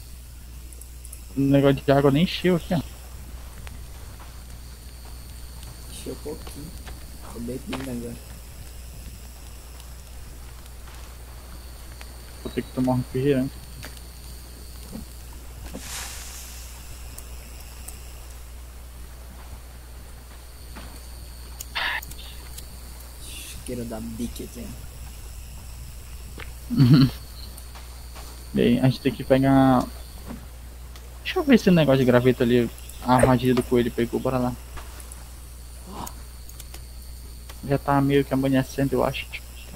O negócio de água nem encheu aqui, ó. Encheu um pouquinho. Tô bem lindo agora. Vou ter que tomar um refrigerante. Chiqueiro da bique aqui, ó. Bem, a gente tem que pegar. Deixa eu ver se o negócio de graveto ali. A armadilha do coelho pegou, bora lá. Já tá meio que amanhecendo, eu acho.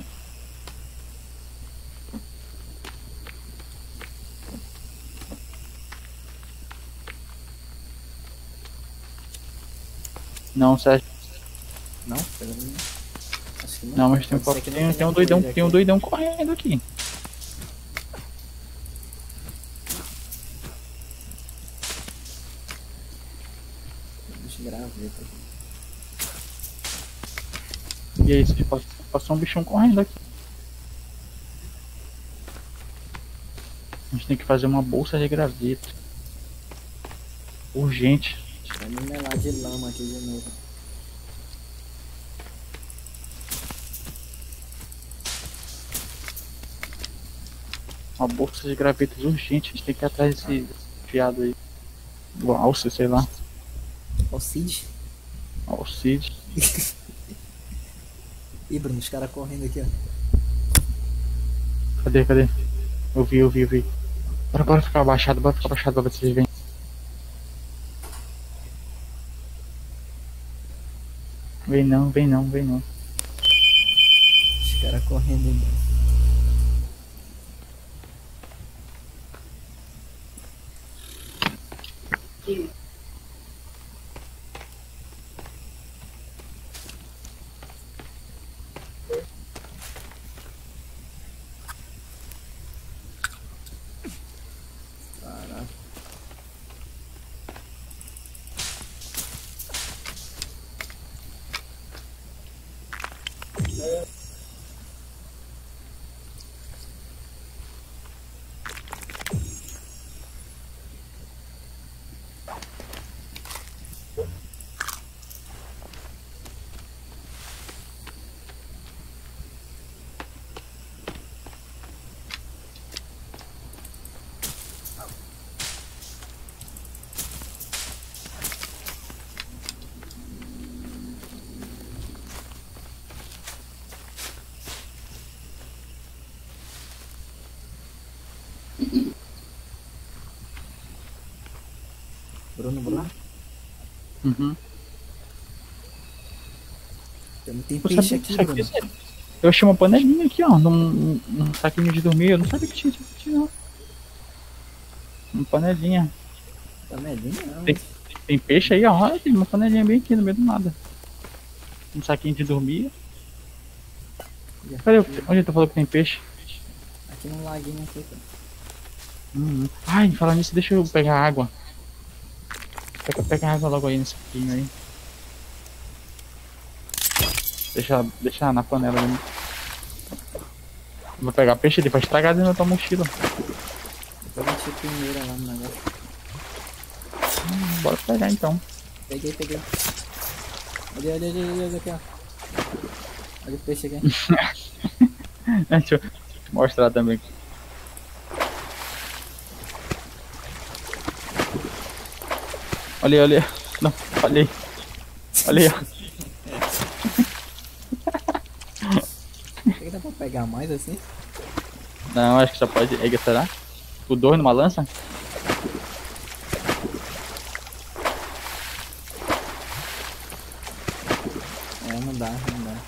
Não, Sérgio. Não? Pelo menos. Acho que não. Não, mas tem um, Pode ser que não tem, tem tenha um doidão, coelho tem um aqui. doidão correndo aqui. Bicho graveto aqui. E aí, você passou, passou um bichão correndo aqui. A gente tem que fazer uma bolsa de graveto. Urgente. Vai me melar de lama aqui de novo. Uma bolsa de gravetos urgente. A gente tem que ir atrás desse fiado aí. O alce, sei lá. Ó o Cid. Alcide. Ih, Bruno, os caras correndo aqui, ó. Cadê, cadê? Eu vi, eu vi, eu vi. Bora, bora ficar abaixado, bora ficar abaixado pra ver se vocês vêm. Vem não, vem não, vem não. Os caras correndo aí, Bruno. Caraca. Bruno, Bruno. Uhum. Tem, tem Eu peixe sabia aqui, disso Bruno. aqui. Eu achei uma panelinha aqui, ó. Num, num saquinho de dormir. Eu não sabia que tinha isso aqui, não. Uma panelinha. Panelinha não. Tem, tem peixe aí, ó. Tem uma panelinha bem aqui no meio do nada. Um saquinho de dormir. Cadê? o- Onde tu falou que tem peixe? Aqui num laguinho aqui, cara. Uhum. Ai, falar nisso, deixa eu pegar água. Pega, pega água logo aí nesse saquinho aí. Deixa, deixa na panela ali. Vou pegar peixe ali pra estragar dentro da tua mochila. Eu meti primeiro lá no negócio. Hum, bora pegar então. Peguei, peguei. Olha, olha, olha, olha, olha aqui, ó. Olha o peixe aqui. Deixa eu mostrar também. Olha aí, olha aí. Não, olha aí. Olha aí, ó. Será que dá pra pegar mais assim? Não, acho que só pode. Ega, será? O dois numa lança? É, não dá, não dá.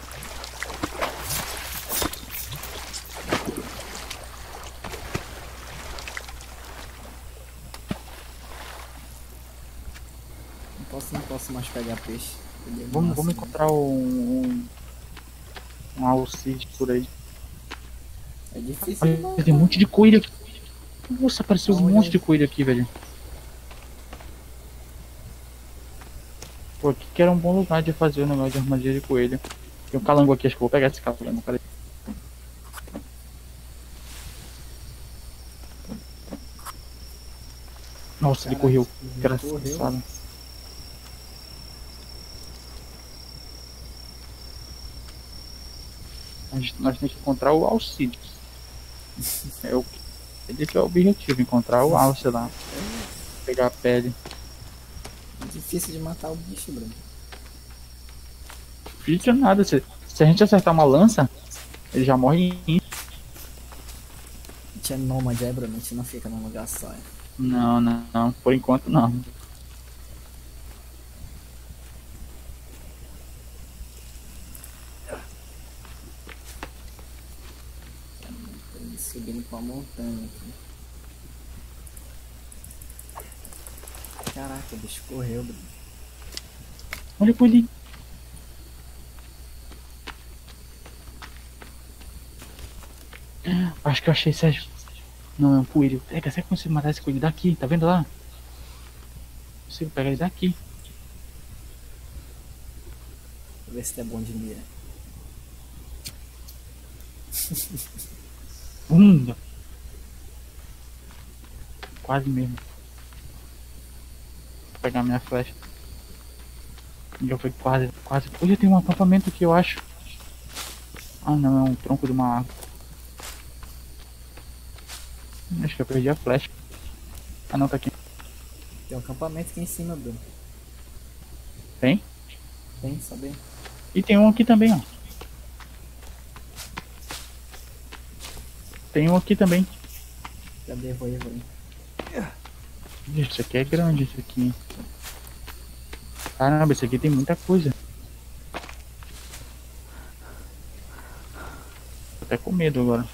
Não posso, não posso mais pegar peixe. Peguei Vamos, massa, vamos né? encontrar um. Um, um alcide por aí. É difícil Olha, demais, tem um cara. monte de coelho aqui. Nossa, apareceu um Aonde monte é? de coelho aqui, velho. Pô, aqui que era um bom lugar de fazer o negócio de armadilha de coelho. Tem um calango aqui, acho que eu vou pegar esse calango. Peraí. Nossa, ele Caraca, correu. ele correu. Engraçado. A gente, nós temos que encontrar o Alcide. É o, ele que é o objetivo, encontrar o Alce lá. Pegar a pele. É difícil de matar o bicho, Bruno. Fica nada. Se, se a gente acertar uma lança, ele já morre em. A gente é nômade, é, Bruno? A gente não fica num lugar só. É. Não, não, não. Por enquanto não. Tô subindo pra montanha aqui. Caraca, o bicho correu, Bruno. Olha por ali. Acho que eu achei, Sérgio. Não, é um coelho. Pega, será que eu consigo matar esse coelho daqui? Tá vendo lá? Consigo pegar ele daqui. Vou ver se é bom de mira. Hum, quase mesmo. Vou pegar minha flecha. Já foi quase, quase. Hoje tem um acampamento aqui, eu acho. Ah, não, é um tronco de uma árvore. Acho que eu perdi a flecha. Ah, não, tá aqui. Tem um acampamento aqui em cima, Bruno. Tem? Tem, sabe? E tem um aqui também, ó. Tem um aqui também. Cadê? Vou aí, vou aí. Ixi, isso aqui é grande, isso aqui. Caramba, isso aqui tem muita coisa. Tô até com medo agora.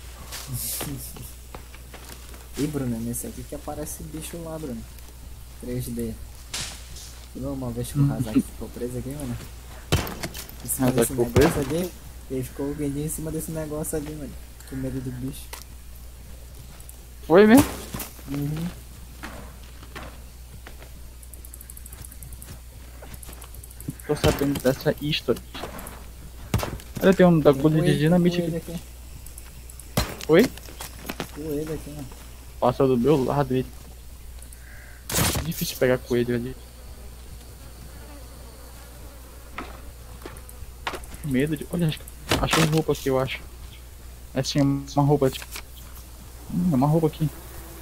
Ih, Bruno, é nesse aqui que aparece bicho lá, Bruno. três D. Tu viu uma vez que o Hum. Hazak ficou preso aqui, mano? Em cima Hazak desse ficou negócio preso? ali. Ele ficou vendendo em cima desse negócio ali, mano. Com medo do bicho. Foi mesmo? Uhum. Tô sabendo dessa história. Olha, tem um Tem bagulho de coelho, dinamite tem coelho aqui. aqui. Oi? Coelho aqui, mano. Passa do meu lado ele. É difícil pegar coelho ali. Medo de. Olha, acho que- achei roupa aqui, eu acho. É sim, uma roupa. Tipo... Hum, é uma roupa aqui.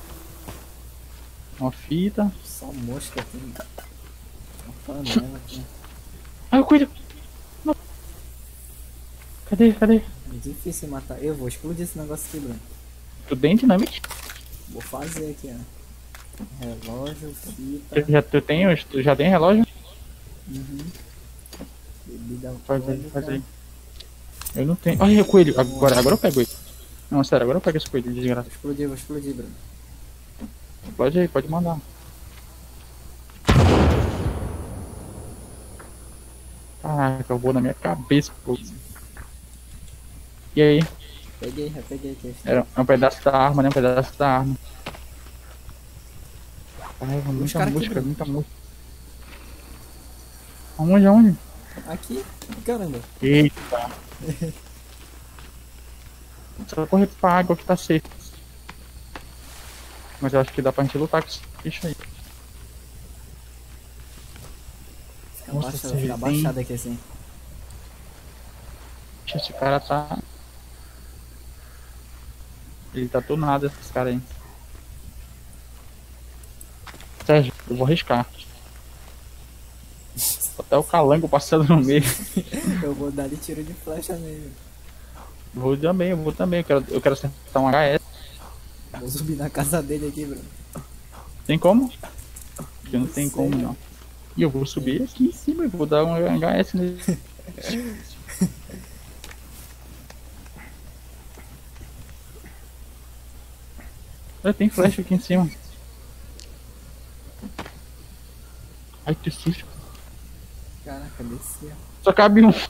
Uma fita. Só mosca aqui, mano. Uma panela aqui. Ai, o coelho! Não. Cadê? Cadê? É difícil matar. Eu vou explodir esse negócio aqui, Bruno. Tu tem dinamite? Vou fazer aqui, ó. Relógio, Tu fita. já, tu tem, os- tu já tem relógio? Uhum. Bebida Faz aí, alcoólica. faz aí. Eu não tenho. Olha o coelho. Agora, agora eu pego ele. Não, sério, agora eu pego esse coelho, desgraça. Vou explodir, vou explodir, Bruno. Pode aí, pode mandar. Caraca, eu vou na minha cabeça, pô. E aí? Peguei, já peguei aqui. Era é um pedaço da arma, né? Um pedaço da arma. Caramba, Os muita caras música, quebrando. muita música. Aonde, aonde? Aqui, caramba. Eita. Só correr pra água que tá safe. Mas eu acho que dá pra gente lutar com esse bicho aí. Fica Nossa, abaixado, você fica tem- abaixado aqui assim. Esse cara tá. Ele tá tunado, esse cara aí. Sérgio, eu vou arriscar. Até o calango passando no meio. Eu vou dar de tiro de flecha nele. Vou também, eu vou também. Eu quero, eu quero acertar um H S. Vou subir na casa dele aqui, Bruno. Tem como? Porque não Não tem sei. como não. E eu vou subir aqui em cima e vou dar um H S nele. Ah, tem flecha aqui em cima. Ai, que susto. Caraca, desci, ó. Só cabe um.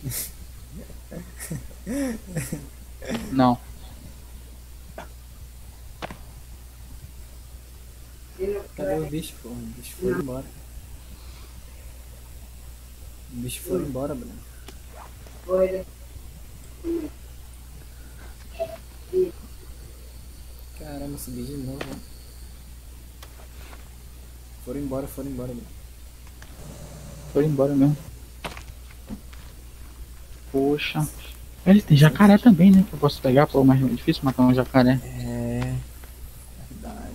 Não. Cadê o bicho, pô? O bicho foi embora. O bicho foi embora, Bruno. Caramba, subi de novo, ó. Foram embora, foram embora, Bruno. Foi embora mesmo. Poxa. Ele tem jacaré também, né? Que eu posso pegar, pô, mas é difícil matar um jacaré. É. Verdade.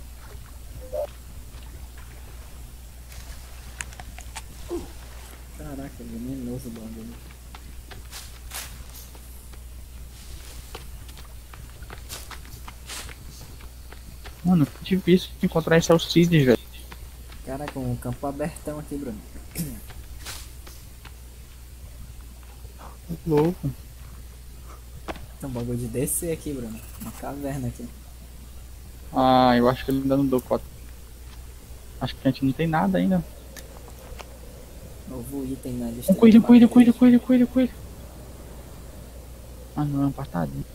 Caraca, venenoso o bagulho. Mano, que difícil de encontrar esse Alcides, velho. Caraca, um campo abertão aqui, Bruno. Louco. Tem um bagulho de descer aqui, Bruno. Uma caverna aqui. Ah, eu acho que ele ainda não deu cota. Acho que a gente não tem nada ainda. Novo item na lista. Um coelho, um de coelho, coelho, bagulhos. coelho, coelho, coelho. Ah, não, é um apartadinho.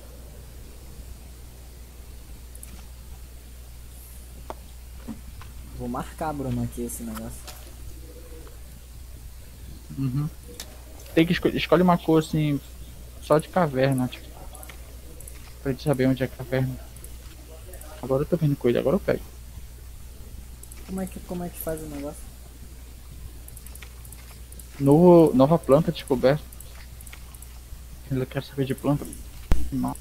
Vou marcar, Bruno, aqui esse negócio. Uhum. Tem que escolher escolhe uma cor assim, só de caverna, tipo. Pra gente saber onde é a caverna. Agora eu tô vendo coelho, agora eu pego. Como é que, como é que faz o negócio? Novo, nova planta descoberta. Ele quer saber de planta. Não.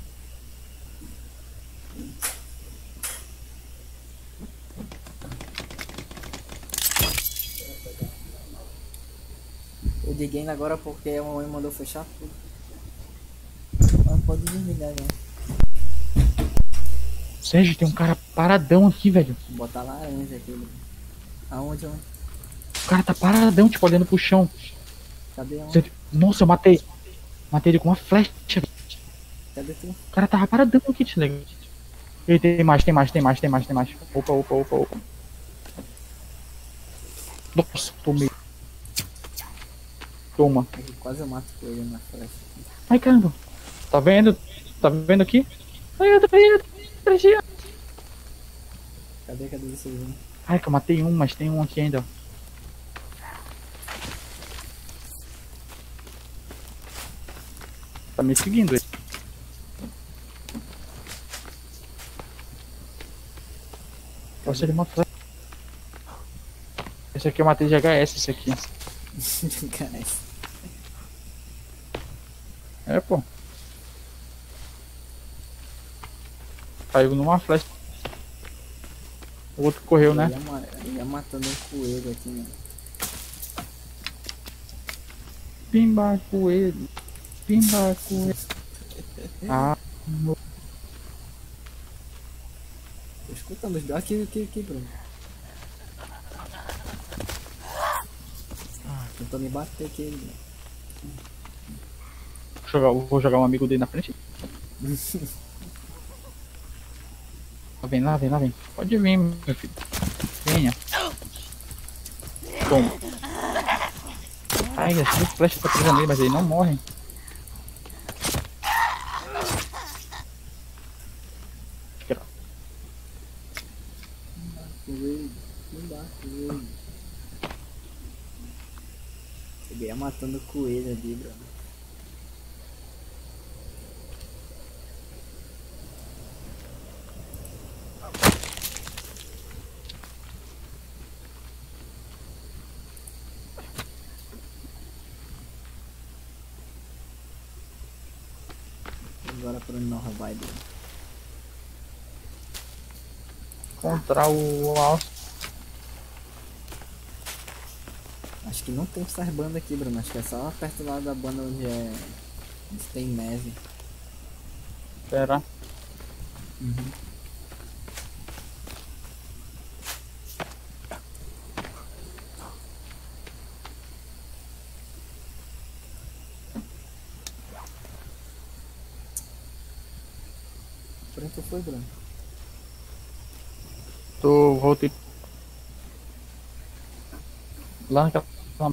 Eu liguei ainda agora porque a mamãe mandou fechar tudo. Mas pode desligar já. Sérgio, tem um cara paradão aqui, velho. Vou botar laranja aqui, Bruno. Aonde, onde? O cara tá paradão, tipo, olhando pro chão. Cadê onde? Você- Nossa, eu matei. Matei ele com uma flecha. Cadê tu? O cara tava paradão aqui, te liga. E tem mais, tem mais, tem mais, tem mais, tem mais. Opa, opa, opa, opa. Nossa, tomei. Toma. Eu quase eu mato com ele na flecha. Ai, caramba. Tá vendo? Tá vendo aqui? Ai, eu tô vendo. Energia. Cadê, cadê vocês? Hein? Ai, que eu matei um, mas tem um aqui ainda. Tá me seguindo ele. Nossa, ele é uma flecha. Esse aqui eu matei de H S, esse aqui. Cara, É, pô. Caiu numa flecha. O outro correu, né? eu ia, ma- eu ia matando um coelho aqui, mano. Pimba, coelho. Pimba, coelho. Ah, no... Tô escutando os dois. Aqui, aqui, aqui, Bruno. Ah, tentou me bater aqui, Bruno. Vou jogar, vou jogar um amigo dele na frente. Vem lá, vem lá, vem. Pode vir, meu filho. Venha. Toma. Ai, essa flecha tá presa nele, mas ele não morre. Aqui, ó. Coelho. Não dá, coelho. Eu ia matando coelho ali, Bruno. Agora pra onde nós vai, Bruno? Encontrar o alce. Acho que não tem essas bandas aqui, Bruno. Acho que é só perto lá da banda onde é. Onde tem neve. Será? Uhum. pra onde tu foi, Bruno? Tô, voltei lá naquela...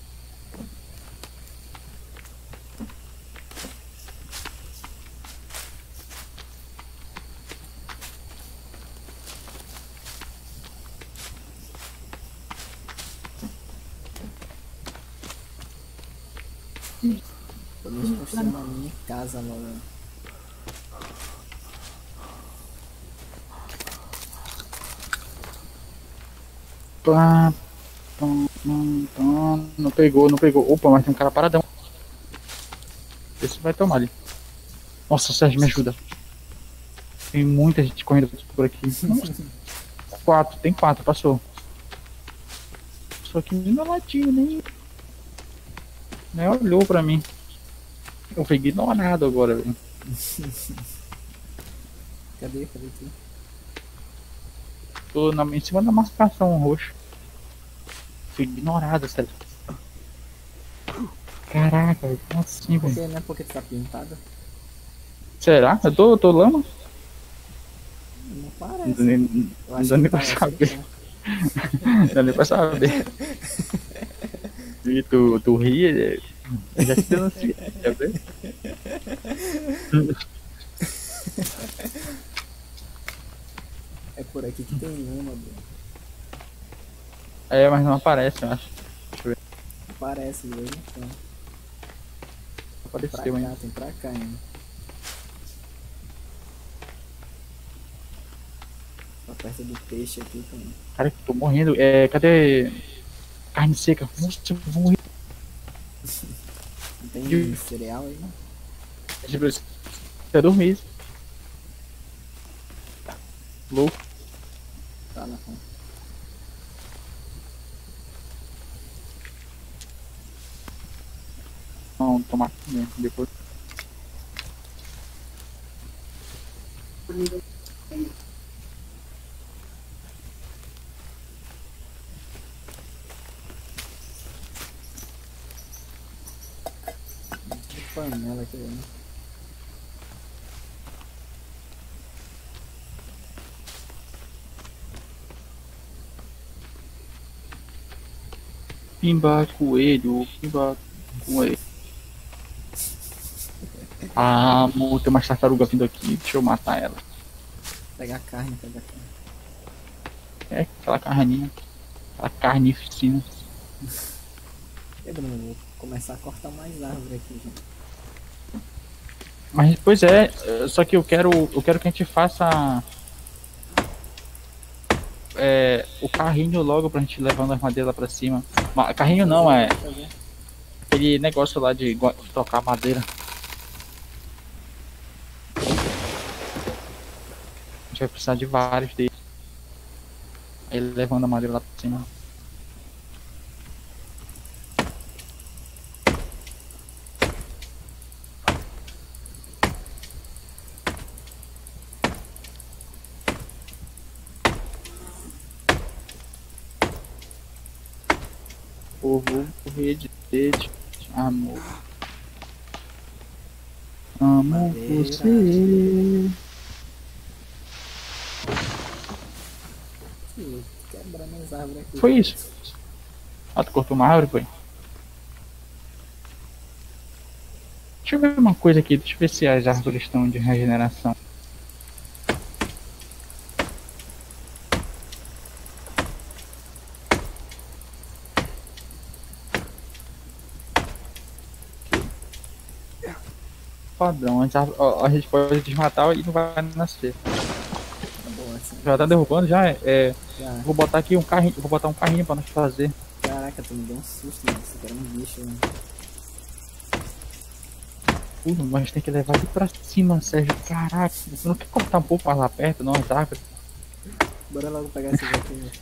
Eu deixo construir uma mini casa logo. Pá, pam, pam, pam. Não pegou, não pegou. Opa, mas tem um cara paradão. Esse vai tomar ali. Nossa, Sérgio, me ajuda. Tem muita gente correndo por aqui. Nossa. Quatro, tem quatro, passou. Passou aqui no meu ladinho, nem... nem olhou pra mim. Eu fui ignorado agora, velho. Cadê? Cadê tu? Tô na, em cima da marcação roxa. Fui ignorado, sério. Caraca, velho, como assim, Por velho? que, né? Porque tu tá pintado? Será? Eu tô, eu tô lama? Não Não parece. dá nem, Eu não acho dá que nem pra parece saber. que tá. Não dá nem pra saber. E tu, tu ri, é, eu já te denunciei, quer ver? É por aqui que tem uma, Bruno. É, mas não aparece, eu acho. Deixa eu ver. Parece de vez em quando. Pra Apareceu, cá, hein? tem pra cá ainda. Pra perto do peixe aqui também. Cara, eu tô morrendo. É, cadê carne seca? Nossa, eu vou morrer. Não tem E- cereal aí, não? Até dormir. Louco. Tá na conta. Não, tomar mesmo. Depois. Que panela aqui, né? Pimba, coelho, pimba, coelho. Ah, amor, tem uma tartaruga vindo aqui. Deixa eu matar ela. Pega a carne, pega a carne. É aquela carninha. Aquela carnificina. E, Bruno, vou começar a cortar mais árvore aqui, gente. Mas, pois é, eh, só que eu quero, eu quero que a gente faça é, o carrinho logo pra gente levando as madeiras lá pra cima. Ma- Carrinho não, é Fazer. aquele negócio lá de, gua- de tocar madeira. A gente vai precisar de vários deles. Aí levando a madeira lá pra cima. Eu vou correr de sede, amor. Amo Madeira. você. Ih, quebrando as árvores aqui. Foi isso. Ah, tu cortou uma árvore, foi? Deixa eu ver uma coisa aqui, deixa eu ver se as árvores estão de regeneração. Padrão, as árvores, ó, a gente pode desmatar e não vai nascer. Tá bom assim. Já tá derrubando, já é. é, Já. vou botar aqui um carrinho, vou botar um carrinho pra nós fazer. Caraca, tu me deu um susto, mano. Isso aqui era um bicho, né? Uh, mas tem que levar ali pra cima, Sérgio. Caraca, você não quer cortar um pouco mais lá perto, não, as árvores? Bora logo pegar esse aqui.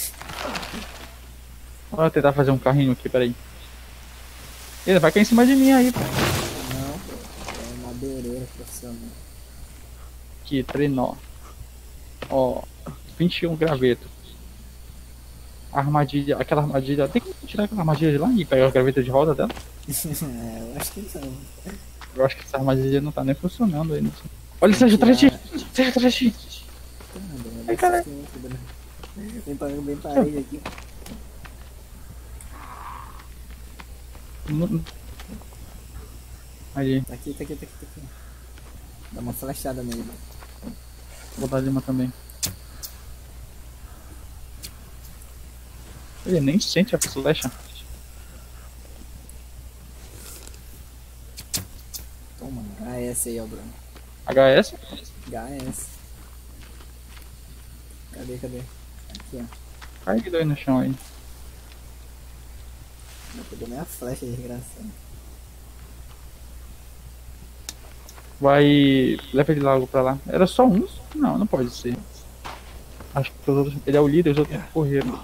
Vou tentar fazer um carrinho aqui, peraí. Ele vai cair em cima de mim aí, pô. Não, pô. É madeireira profissional. Aqui, trenó. Ó, vinte e um graveto. Armadilha, aquela armadilha. Tem que tirar aquela armadilha de lá e pegar a graveta de roda dela? É, eu acho que não. Eu acho que essa armadilha não tá nem funcionando aí. Não sei. Olha, Sérgio, atrás de ti. Deixa, deixa, deixa. Ai, caralho. Vem pra, vem pra ele aqui. Aí, Tá aqui, tá aqui, tá aqui, tá aqui. Dá uma flechada nele. vou dar uma também. Ele nem sente a flecha. Toma, H S aí, ó, Bruno. H S? H S. Cadê, cadê? Aqui, ó. Cai que dói no chão aí. Não pegou minha flecha, desgraçado. Vai. Leva ele logo pra lá. Era só um? Não, não pode ser. Acho que os outros. Ele é o líder, os outros correram.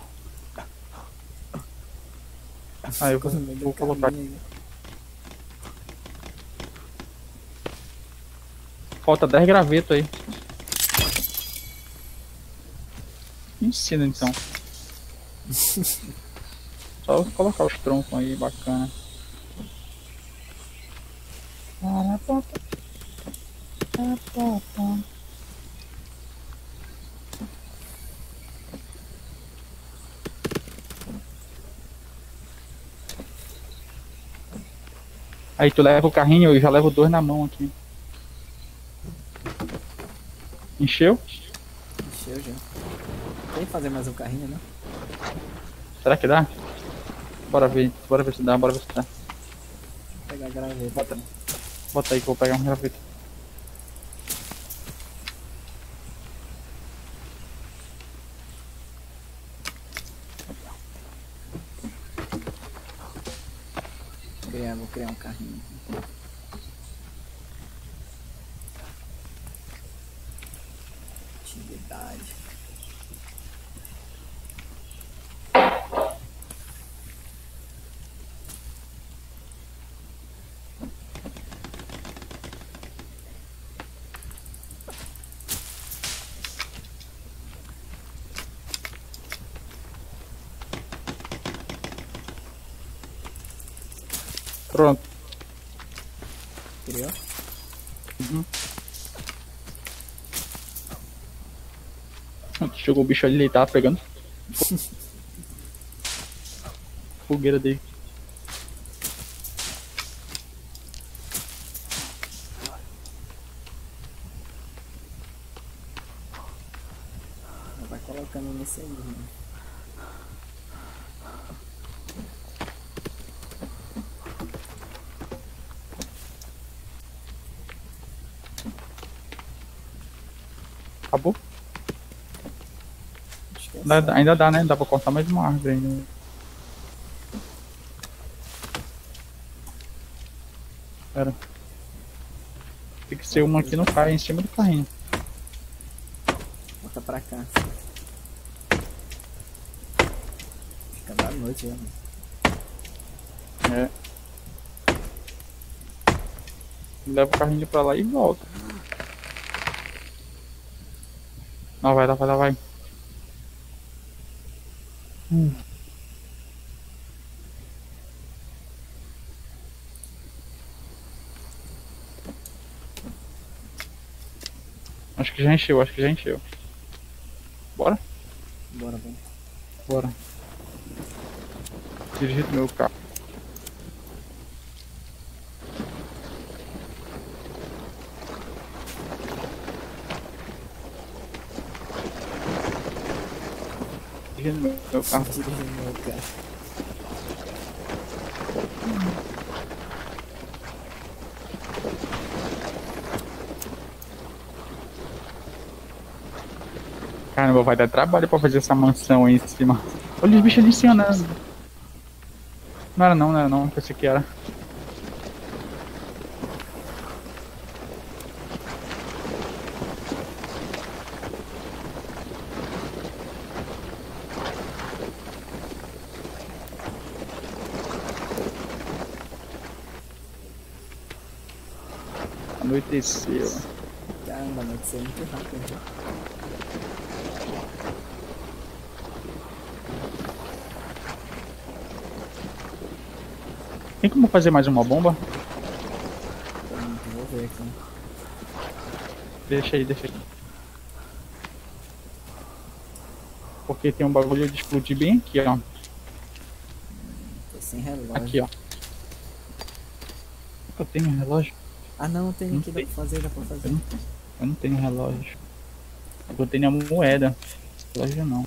Ah, eu vou, vou colocar. Aí. Falta dez gravetos aí. Ensina então. Só colocar os troncos aí, bacana. Aí tu leva o carrinho, eu já levo dois na mão aqui. Encheu? Encheu já. Tem que fazer mais um carrinho, né? Será que dá? Bora ver, bora ver se dá, bora ver se dá. Vou pegar a graveta. Bota, bota aí que eu vou pegar um graveta. Vou criar, vou criar um carrinho. Atividade. Pronto. Criou? Uhum. Jogou o bicho ali, ele tava pegando. Fogueira dele. Vai colocando nesse aí, né? Acabou? Acho que é Dá- só. ainda dá, né? Dá pra cortar mais uma árvore ainda. Pera. Tem que ser uma que não cai em cima do carrinho. Bota pra cá. Fica da noite, né? É. Leva o carrinho pra lá e volta. Não, vai, lá, vai, lá, vai. Hum. Acho que já encheu, acho que já encheu. Bora? Bora, bora. Bora. Dirigir meu carro. Dirigindo meu carro. Dirigindo meu carro. Caramba, vai dar trabalho pra fazer essa mansão aí em cima. Olha os bichos ali em cima, né? Não era não, não era não, pensei que era. Anoiteceu. Caramba, vai ser muito rápido já. Tem como fazer mais uma bomba? Então, vou ver aqui. Deixa aí, deixa aí. Porque tem um bagulho de explodir bem aqui, ó. Tô sem relógio. Aqui, ó. Eu tenho um relógio? Ah não, tem Não aqui, dá sei. pra fazer, dá pra fazer. Eu não, eu não tenho relógio. Eu tenho a moeda. Relógio não.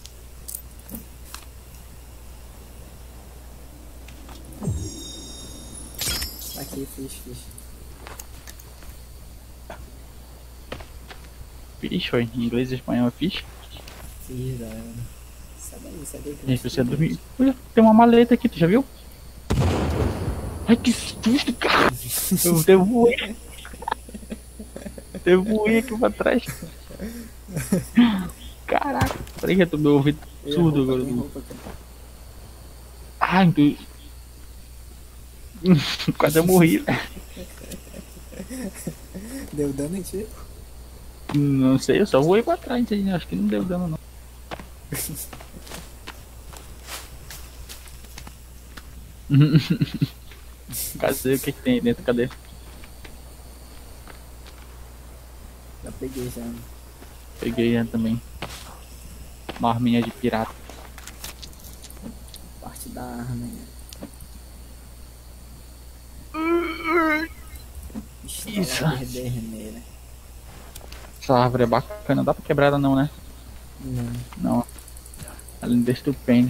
Aqui, fiz, fiz. Fish, foi. Em inglês e espanhol é fish. Fiz, já era. Sai daí, sai daí que eu Gente, vou você te dormir. Olha, tem uma maleta aqui, tu já viu? Ai, que susto, cara! Eu devoei. Devoei aqui pra trás. Caraca, peraí que eu tô meu ouvido Ei, a surdo roupa, agora. tem roupa aqui. Ai, tu... Quase eu morri, velho. Deu dano em ti? Não sei, eu só voei pra trás, hein? Acho que não deu dano não. Cadê? O que que tem aí dentro? Cadê? Já peguei já. Peguei já também. Uma arminha de pirata. Parte da arma. Pistola Isso. vermelha. Essa árvore é bacana, não dá pra quebrar ela não, né? Não. Não. Ela é estupenda.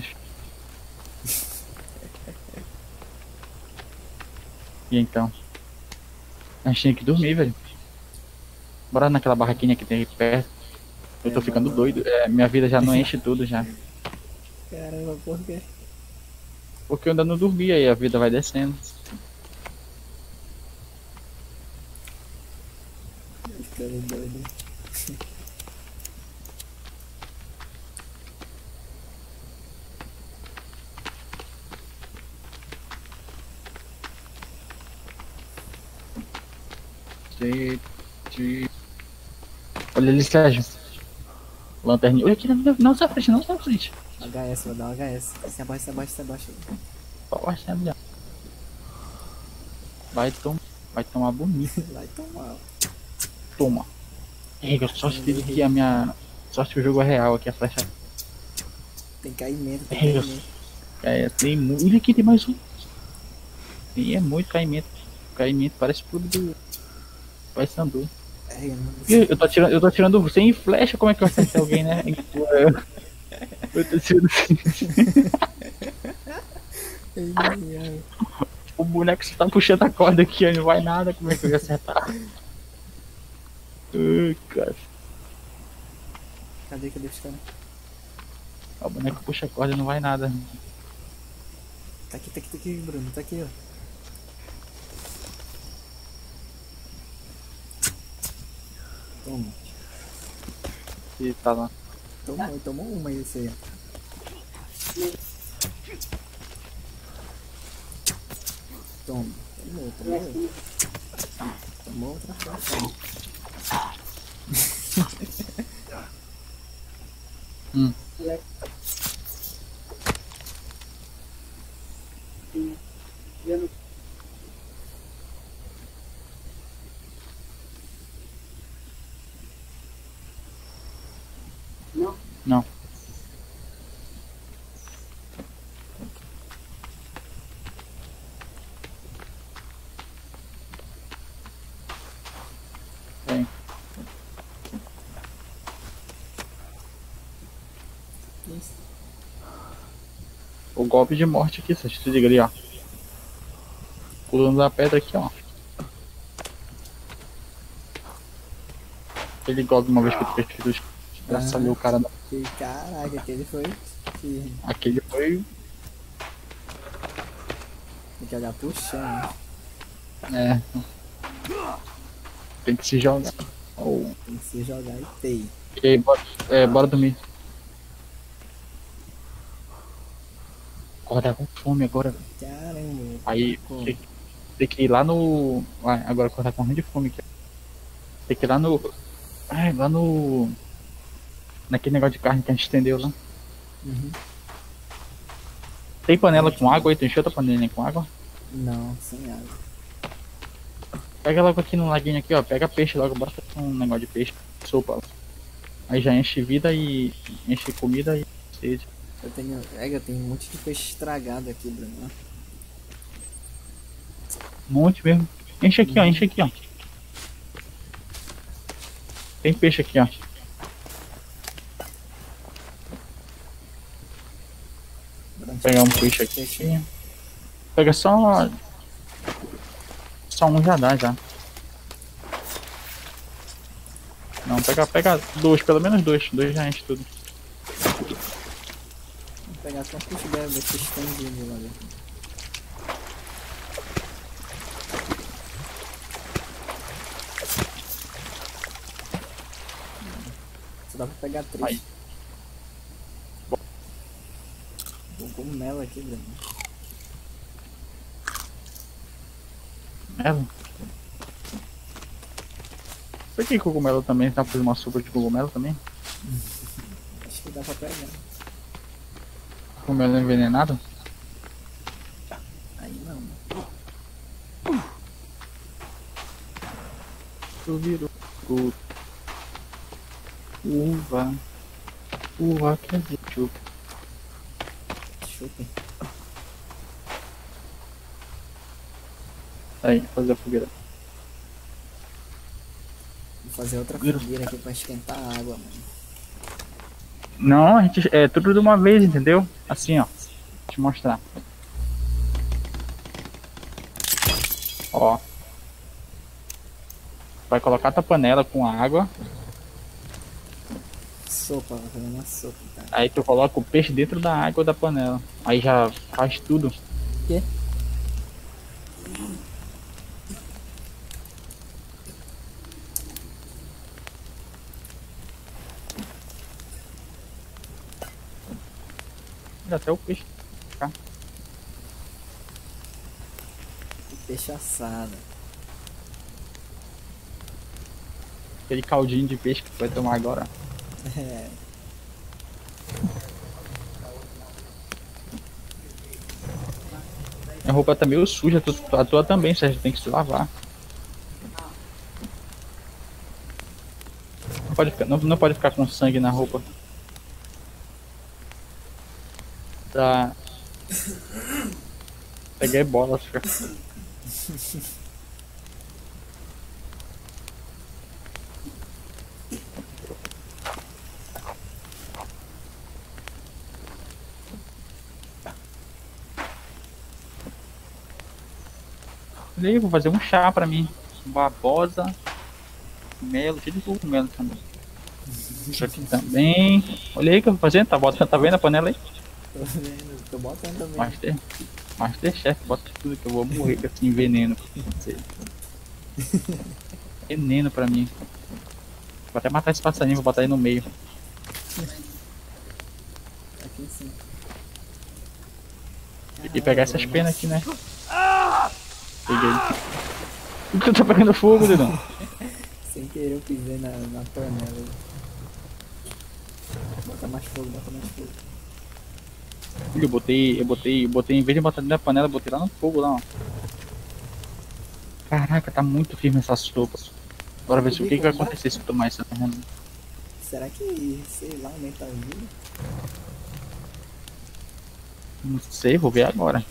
E então? A gente tinha que dormir, velho. Bora naquela barraquinha que tem aqui perto. Eu tô É, ficando bora. doido. É, minha vida já não enche tudo já. Caramba, por quê? Porque eu ainda não dormi, aí a vida vai descendo. Ficando doido. Sim, sim. Olha ali, Sérgio. Lanterninha. Olha aqui, não, não sai à frente, não sai à frente. H S, vou dar um H S. Se abaixa, se abaixa, se abaixa. Poxa, é melhor. Vai, tom... vai tomar bonito. Vai tomar. Toma. Ei, eu sorte dele que a minha. Sorte que o jogo é real aqui, a flecha. Tem caimento, tem É, eu- caimento. É, tem muito. Olha aqui, tem mais um. E é muito caimento. Caimento, parece o clube do. Vai Sandu. É, eu não Eu, eu tô atirando, eu tô atirando sem flecha, como é que eu acertei alguém, né? Eu tô atirando sem. sei. O boneco só tá puxando a corda aqui, ó, não vai nada, como é que eu ia acertar? Ai, cara. Cadê, cadê os caras? O boneco puxa a corda e não vai nada. Tá aqui, tá aqui, tá aqui, Bruno. Tá aqui, ó. Toma. E tá lá. Tomou, tomou uma aí, você. Toma. Tomou, tomou. Tomou outra flecha. Hum. Não. Vem. Isso. O golpe de morte aqui, você se liga ali, ó. Pulando da pedra aqui, ó. Aquele golpe uma vez que eu fiz pra saber o cara. Que caraca, aquele foi. Que... Aquele foi. Tem que olhar pro chão. É. Tem que se jogar. Oh. Tem que se jogar e tei. E aí, bora, é, bora dormir. Acorda com fome agora, velho. Caramba. Aí Como? tem, tem que ir lá no. Ah, agora acordar com de fome aqui. Tem que ir lá no. Ah, lá no. Naquele negócio de carne que a gente estendeu lá. Uhum. Tem panela com água aí? Tem outra panelinha com água? Não, sem água. Pega logo aqui no laguinho aqui, ó. Pega peixe logo, bora fazer um negócio de peixe. Sopa. Aí já enche vida e enche comida e sede. Eu tenho. É, eu tenho um monte de peixe estragado aqui, Bruno. Um monte mesmo. Enche aqui, ó, enche aqui, ó. Tem peixe aqui, ó. Vou pegar um peixe aqui. Pega só. Só um já dá, já. Não, pega, pega dois, pelo menos dois. Dois já enche tudo. Vou pegar só um peixe deve, ver se tem de lá dentro. Só dá pra pegar três. Aí. Cogumelo aqui, Bruno. Melo? Isso aqui cogumelo também, tá fazendo uma sopa de cogumelo também? Acho que dá pra pegar. Cogumelo envenenado? Aí não. Tu virou fruto. Uva. Uva quer dizer chupa. Chupa. Aí, fazer a fogueira. Vou fazer outra fogueira aqui pra esquentar a água, mano. Não, a gente é tudo de uma vez, entendeu? Assim, ó. Deixa eu te mostrar. Ó. Vai colocar tua panela com água. Sopa, vou fazer uma sopa, cara. Aí tu coloca o peixe dentro da água da panela. Aí já faz tudo. O quê? Até o peixe. Tá? Peixe assado. Aquele caldinho de peixe que tu vai tomar agora. É. Minha roupa tá meio suja, a tua também, Sérgio, tem que se lavar. Não pode ficar, não, não pode ficar com sangue na roupa. Tá. Peguei bola, fica. Olha aí, vou fazer um chá pra mim. Babosa. Melo, cheio de cogumelo também. Isso aqui também. Olha aí que eu vou fazendo, tá, bota, tá vendo a panela aí? Tô vendo, tô botando também. Master, Masterchef, bota tudo que eu vou morrer com assim, veneno. Veneno pra mim. Vou até matar esse passarinho, vou botar ele no meio. Aqui em cima. E pegar essas penas aqui, né? Peguei. Tu tá pegando fogo, Dedão? Sem querer eu pisei na, na panela. Bota mais fogo, bota mais fogo. Eu botei, eu botei, eu botei, em vez de botar dentro da panela, eu botei lá no fogo lá, ó. Caraca, tá muito firme essa sopa. Bora ver se o que, que vai acontecer se eu tomar essa panela. Será que, sei lá, aumenta a vida? Não sei, vou ver agora.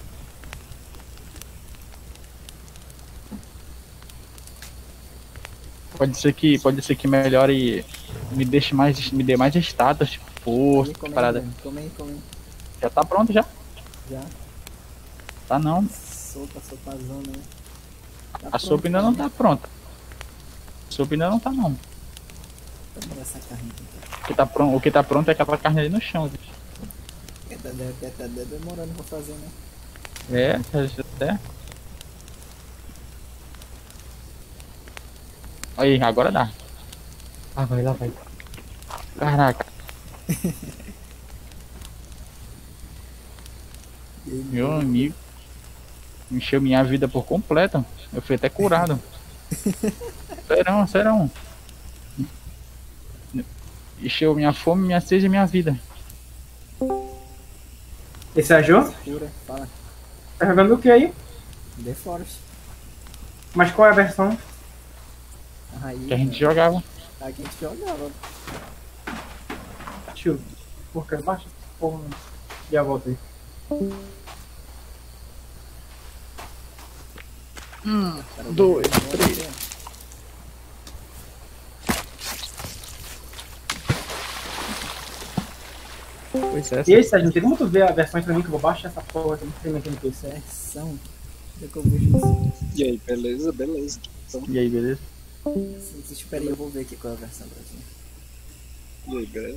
Pode ser que, pode ser que melhore e me deixe mais, me dê mais status, tipo, força, Come aí, parada. Bruno, come aí, come aí. Já tá pronto já? Já. Tá não. Sopa, sopazona, né? Tá A pronto, sopa ainda não cara. tá pronta. A sopa ainda não tá não. Vou pegar essa carne aqui. O que tá pronto, o que tá pronto é aquela carne ali no chão. Porque tá, deve, tá demorando pra fazer, né? É, até. Aí, agora dá. Ah, vai lá, vai. Caraca. Meu amigo. Encheu minha vida por completo. Eu fui até curado. Serão, serão. Encheu minha fome, minha sede e minha vida. E Sérgio? Cura, fala. Tá jogando o que aí? The Forest. Mas qual é a versão? Aí, Que a gente jogava. aqui a gente jogava. Tio, por que baixa? porra. E a volta aí. Um, Cara, eu dois, vou- três. Pois é, E aí, Sérgio, tem como tu ver a versão pra mim que eu vou baixar essa porra que eu não sei nem no P C? Versão. Onde é que eu vejo isso? E aí, beleza? Beleza. Então, E aí, beleza? Se- se- Espera aí, eu vou ver aqui qual é a versão brasileira. e aí, beleza?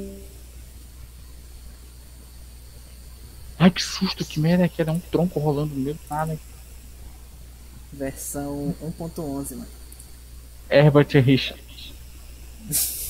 Ai, que susto, que merda é que era um tronco rolando no meio do nada. Versão um ponto onze, mano. Herbert Richards.